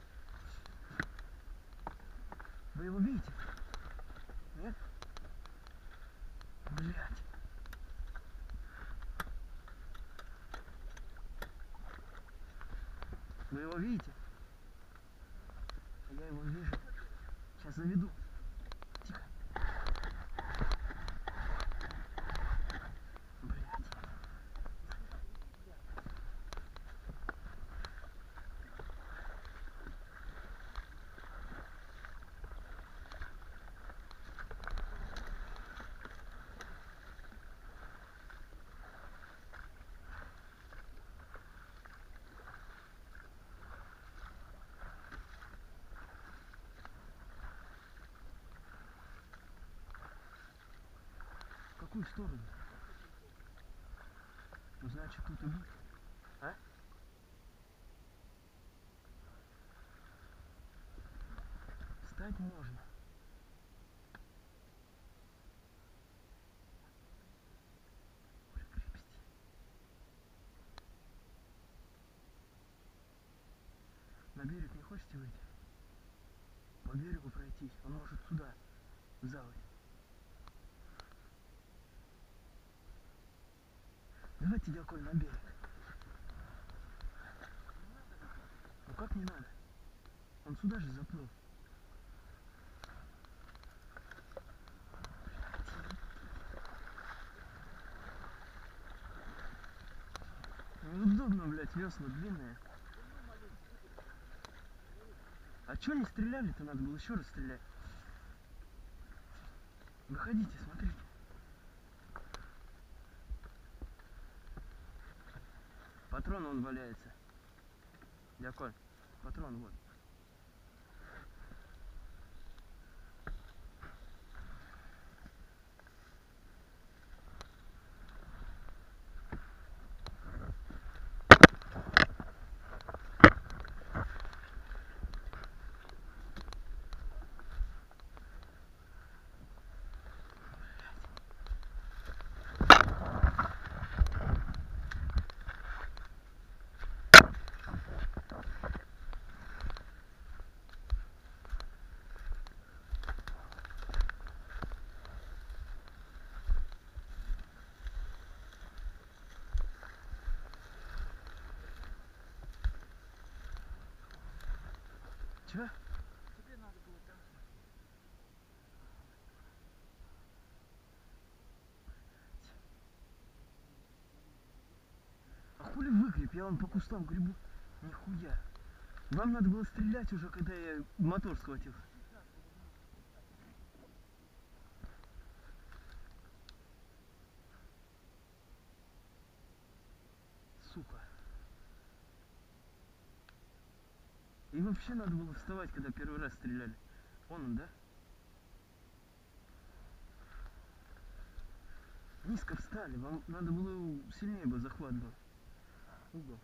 Вы его видите? Нет? Блять. Вы его видите? Я его вижу. Сейчас заведу. Тихо. Блять. какую сторону? Ну, значит, тут иду. А? Встать можно. Ой, крепости. На берег не хочете выйти? По берегу пройтись. Он может сюда, в заводь. Давайте, Дяколь, на берег. Ну как не надо? Он сюда же заплыл. Неудобно, блядь, весла длинные. А чё не стреляли-то? Надо было еще раз стрелять. Выходите, смотрите. Патрон он валяется. Дяколь, патрон вот. Чего? Тебе надо было там. А хули выгреб? Я вон по кустам грибу. Нихуя. Вам надо было стрелять уже, когда я мотор схватил. Сука. И вообще надо было вставать, когда первый раз стреляли. Вон он, да? Низко встали. Вам надо было сильнее бы захват был. Угол.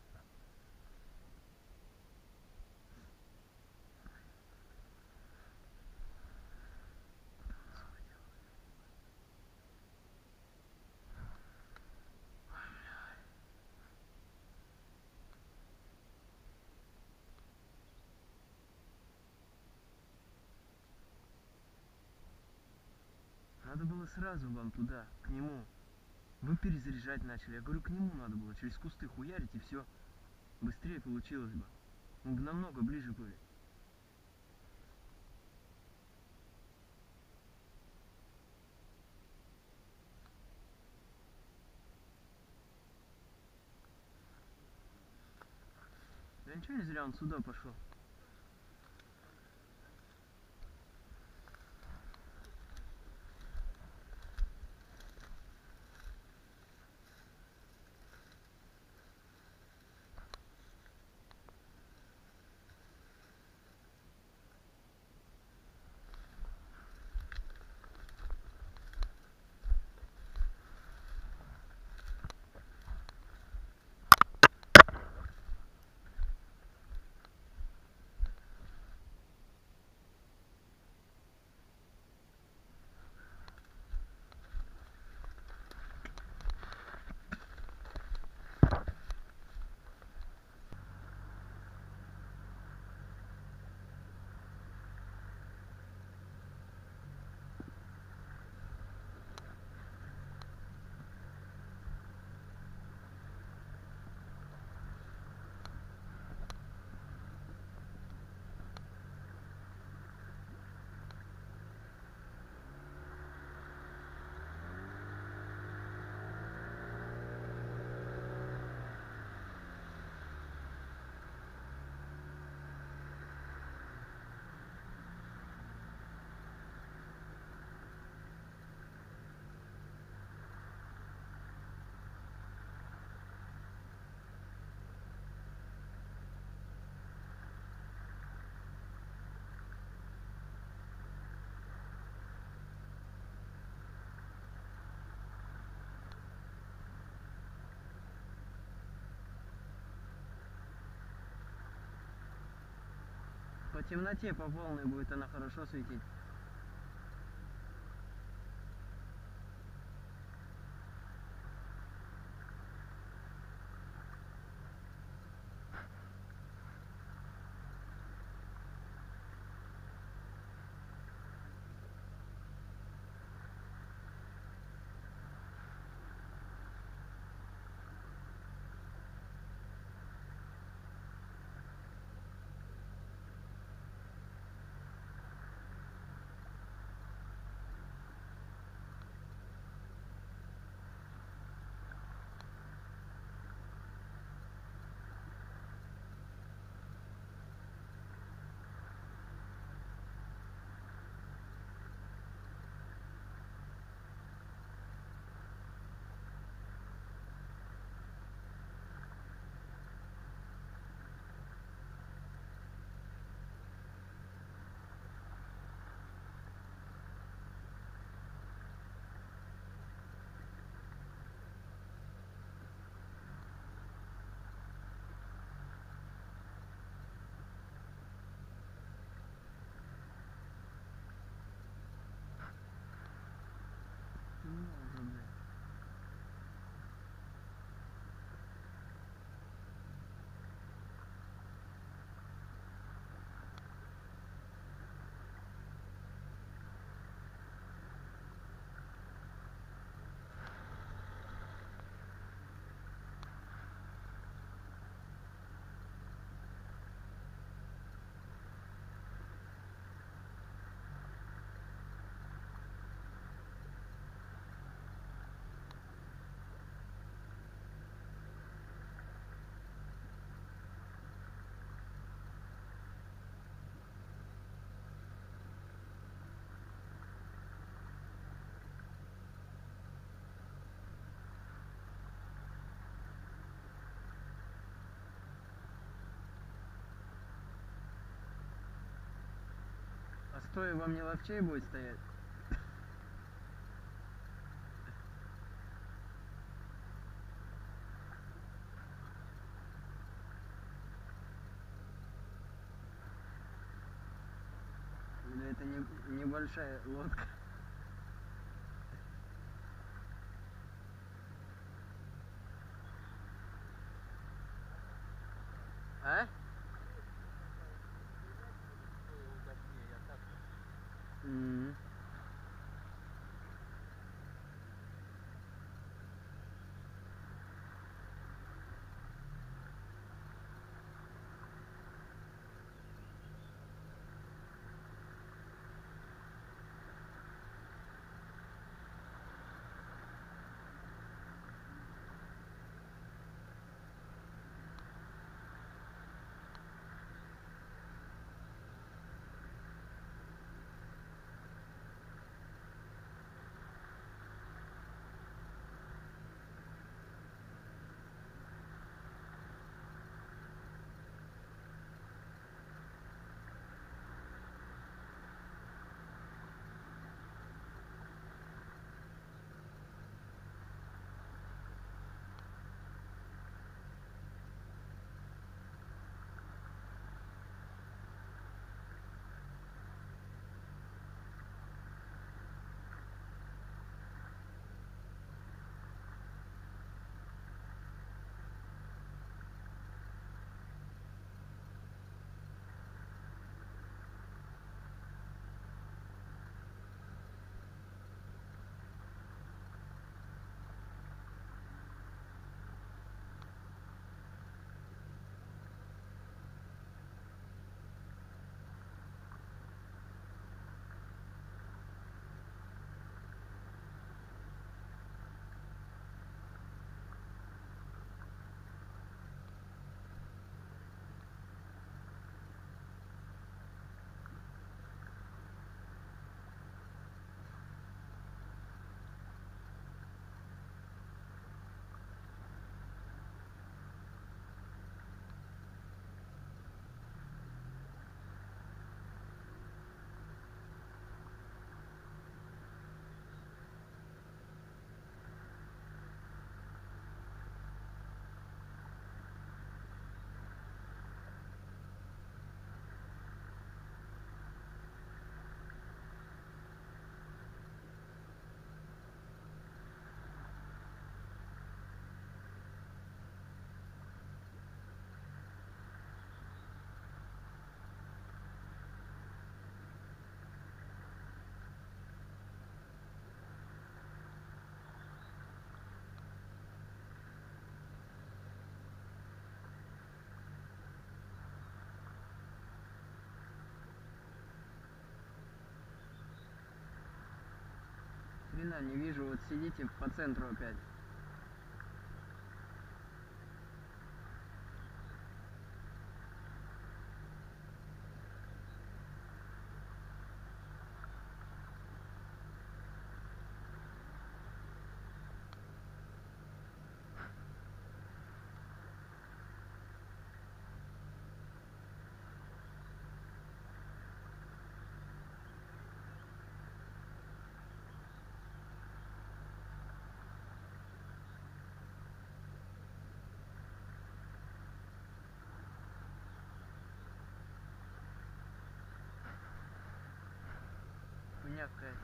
Надо было сразу вам туда, к нему. Вы перезаряжать начали. Я говорю, к нему надо было через кусты хуярить и все. Быстрее получилось бы. Мы бы намного ближе были. Да ничего не зря он сюда пошел. по темноте по полной будет она хорошо светить. Уже, блядь. А стоя вам не ловчей будет стоять? Или это небольшая лодка? А? М. хрена не вижу, вот сидите по центру опять. Хуйня какая-то.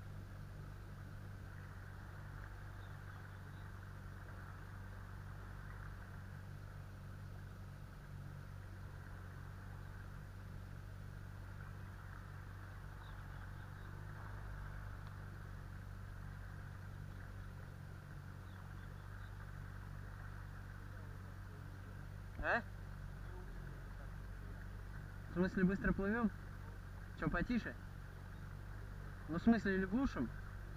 А? В смысле быстро плывем? Че, потише? Ну в смысле или глушим?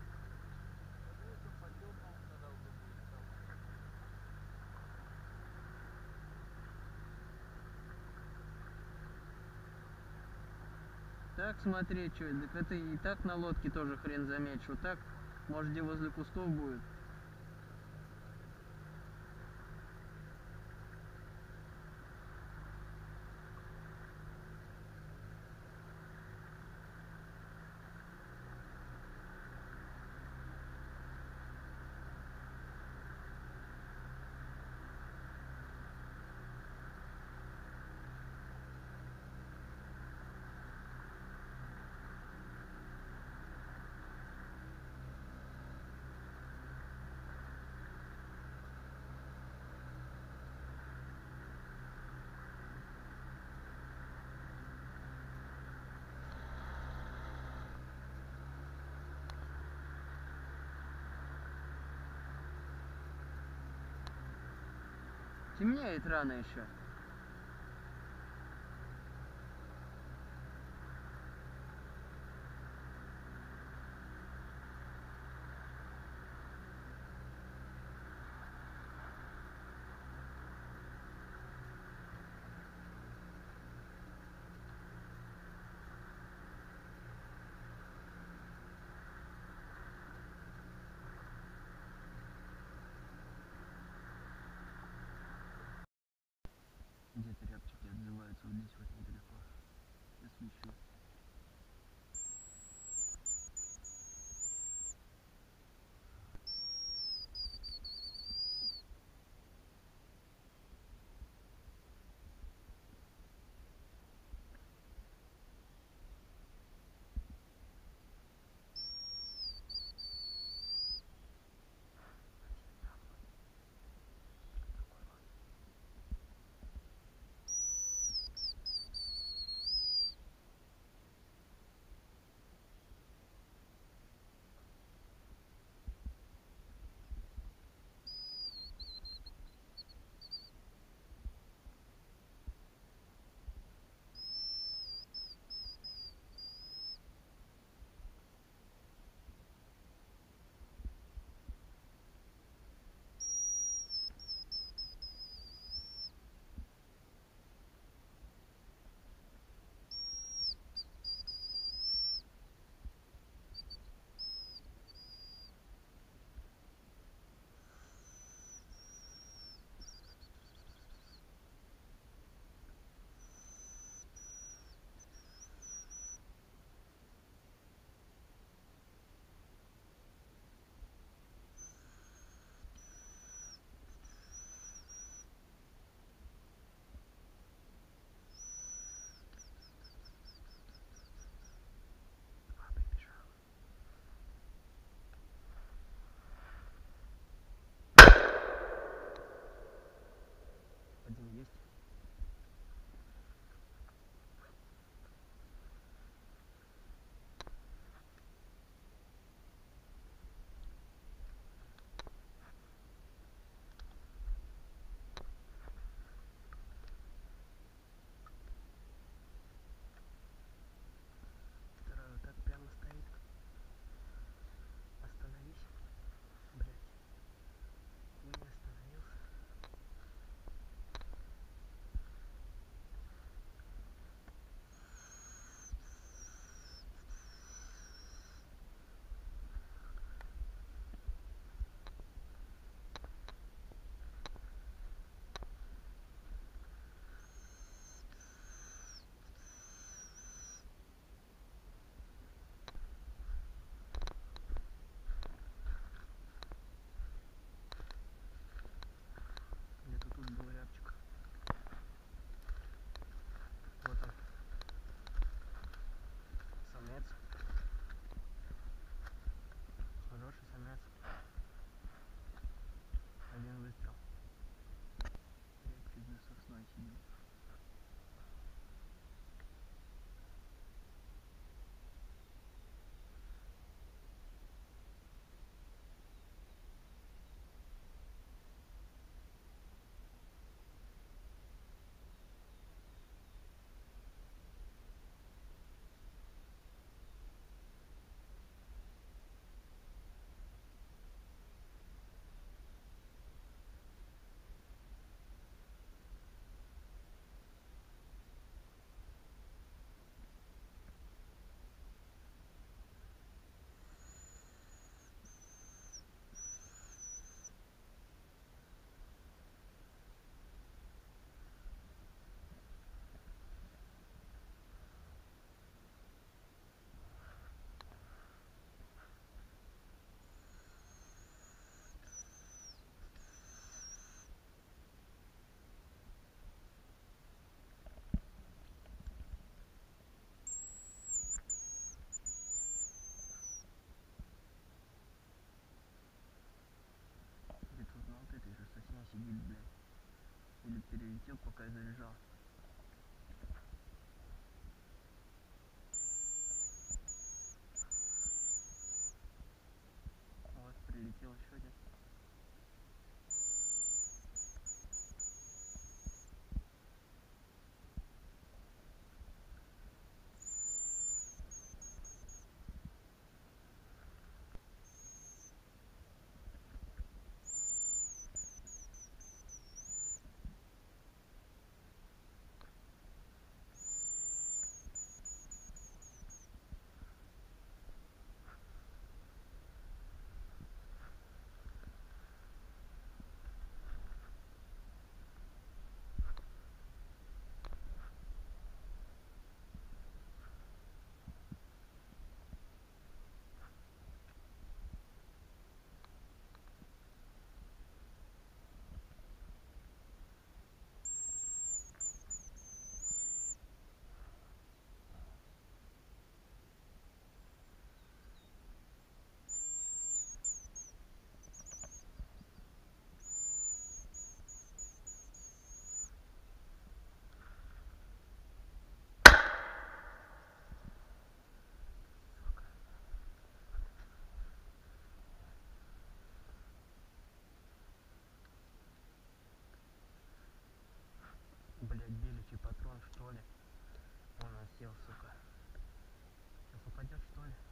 Так смотреть, что, так это и так на лодке тоже хрен заметишь. Вот так, может, где возле кустов будет. Темнеет рано еще. Где-то рябчики отзываются вот здесь вот недалеко. Освещу. меня сидит, блядь. Или перелетел, пока я заряжал. Вот, прилетел еще один. Блять, беличий патрон, что ли? Он осел, сука. Сейчас упадет, что ли?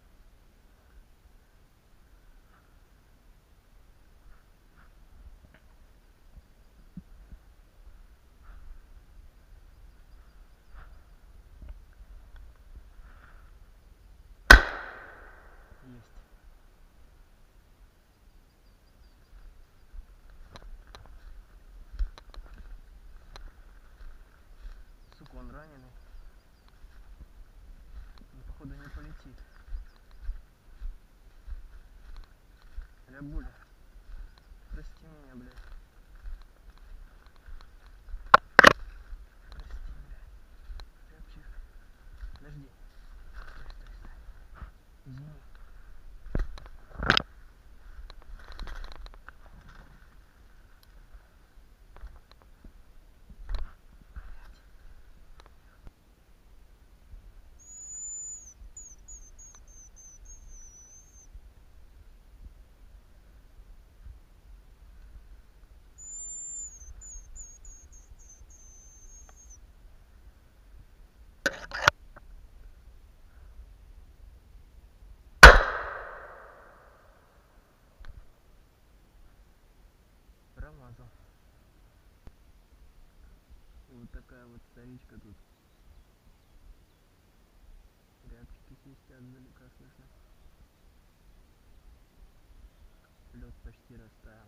Есть. Сука, он раненый. Он, походу, не полетит. Рябуля, прости меня, блядь. Прости, блядь. Рябчик. Подожди. Стой, стой, стой. Извини. Промазал. Вот такая вот старичка тут. Рябчики свистят издалека, слышно. Лед почти растаял.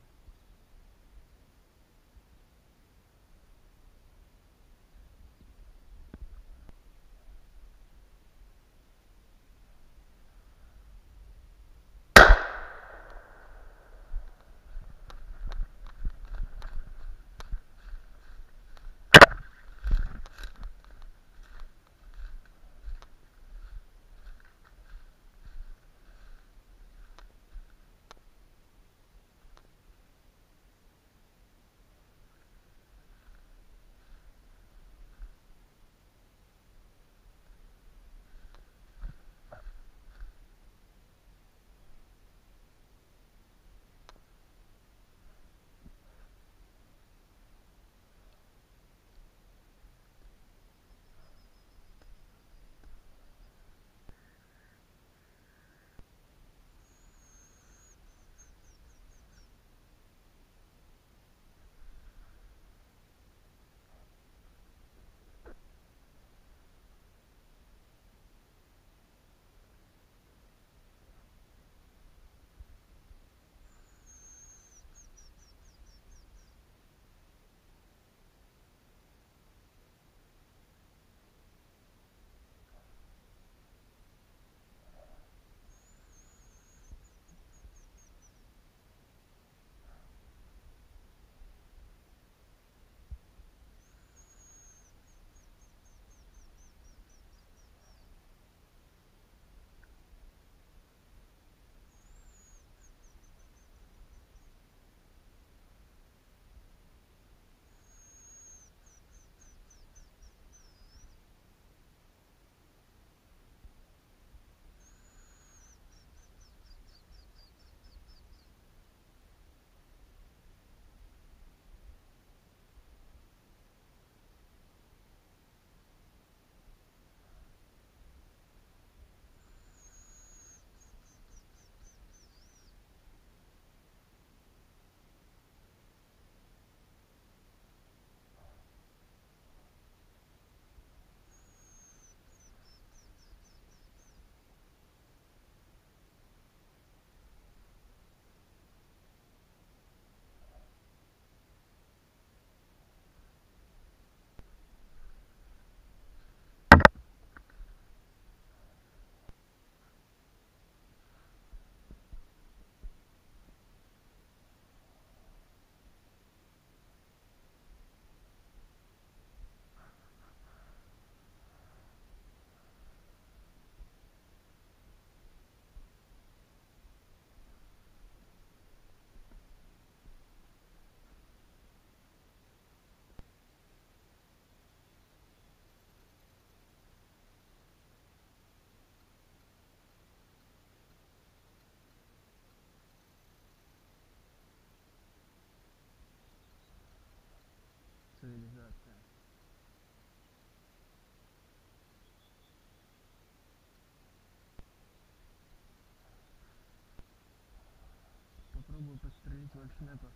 бы подстрелить вальшнепа.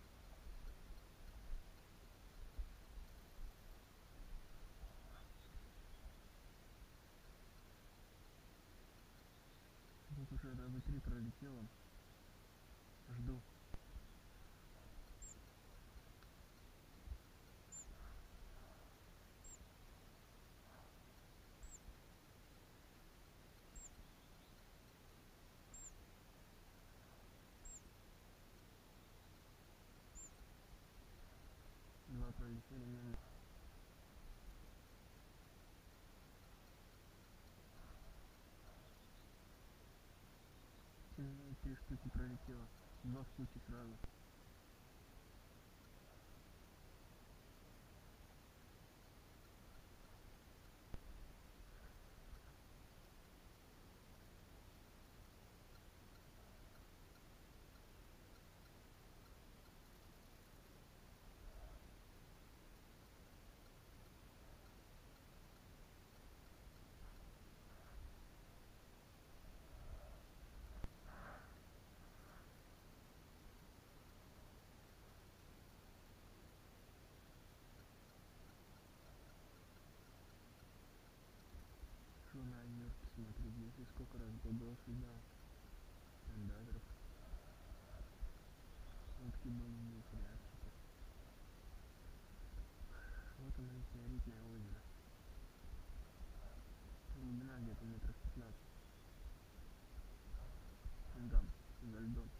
Тут уже раза 3 пролетело. Жду. Два пролетели мимо. Три штуки пролетело. 2 штуки сразу. Шо на однёрке смотри, если сколько раз бабосу дал. Эндазеров. Утки были здесь, рябчики. Вот оно метеоритное озеро. Глубина где-то метров 15. Вон там, за льдом.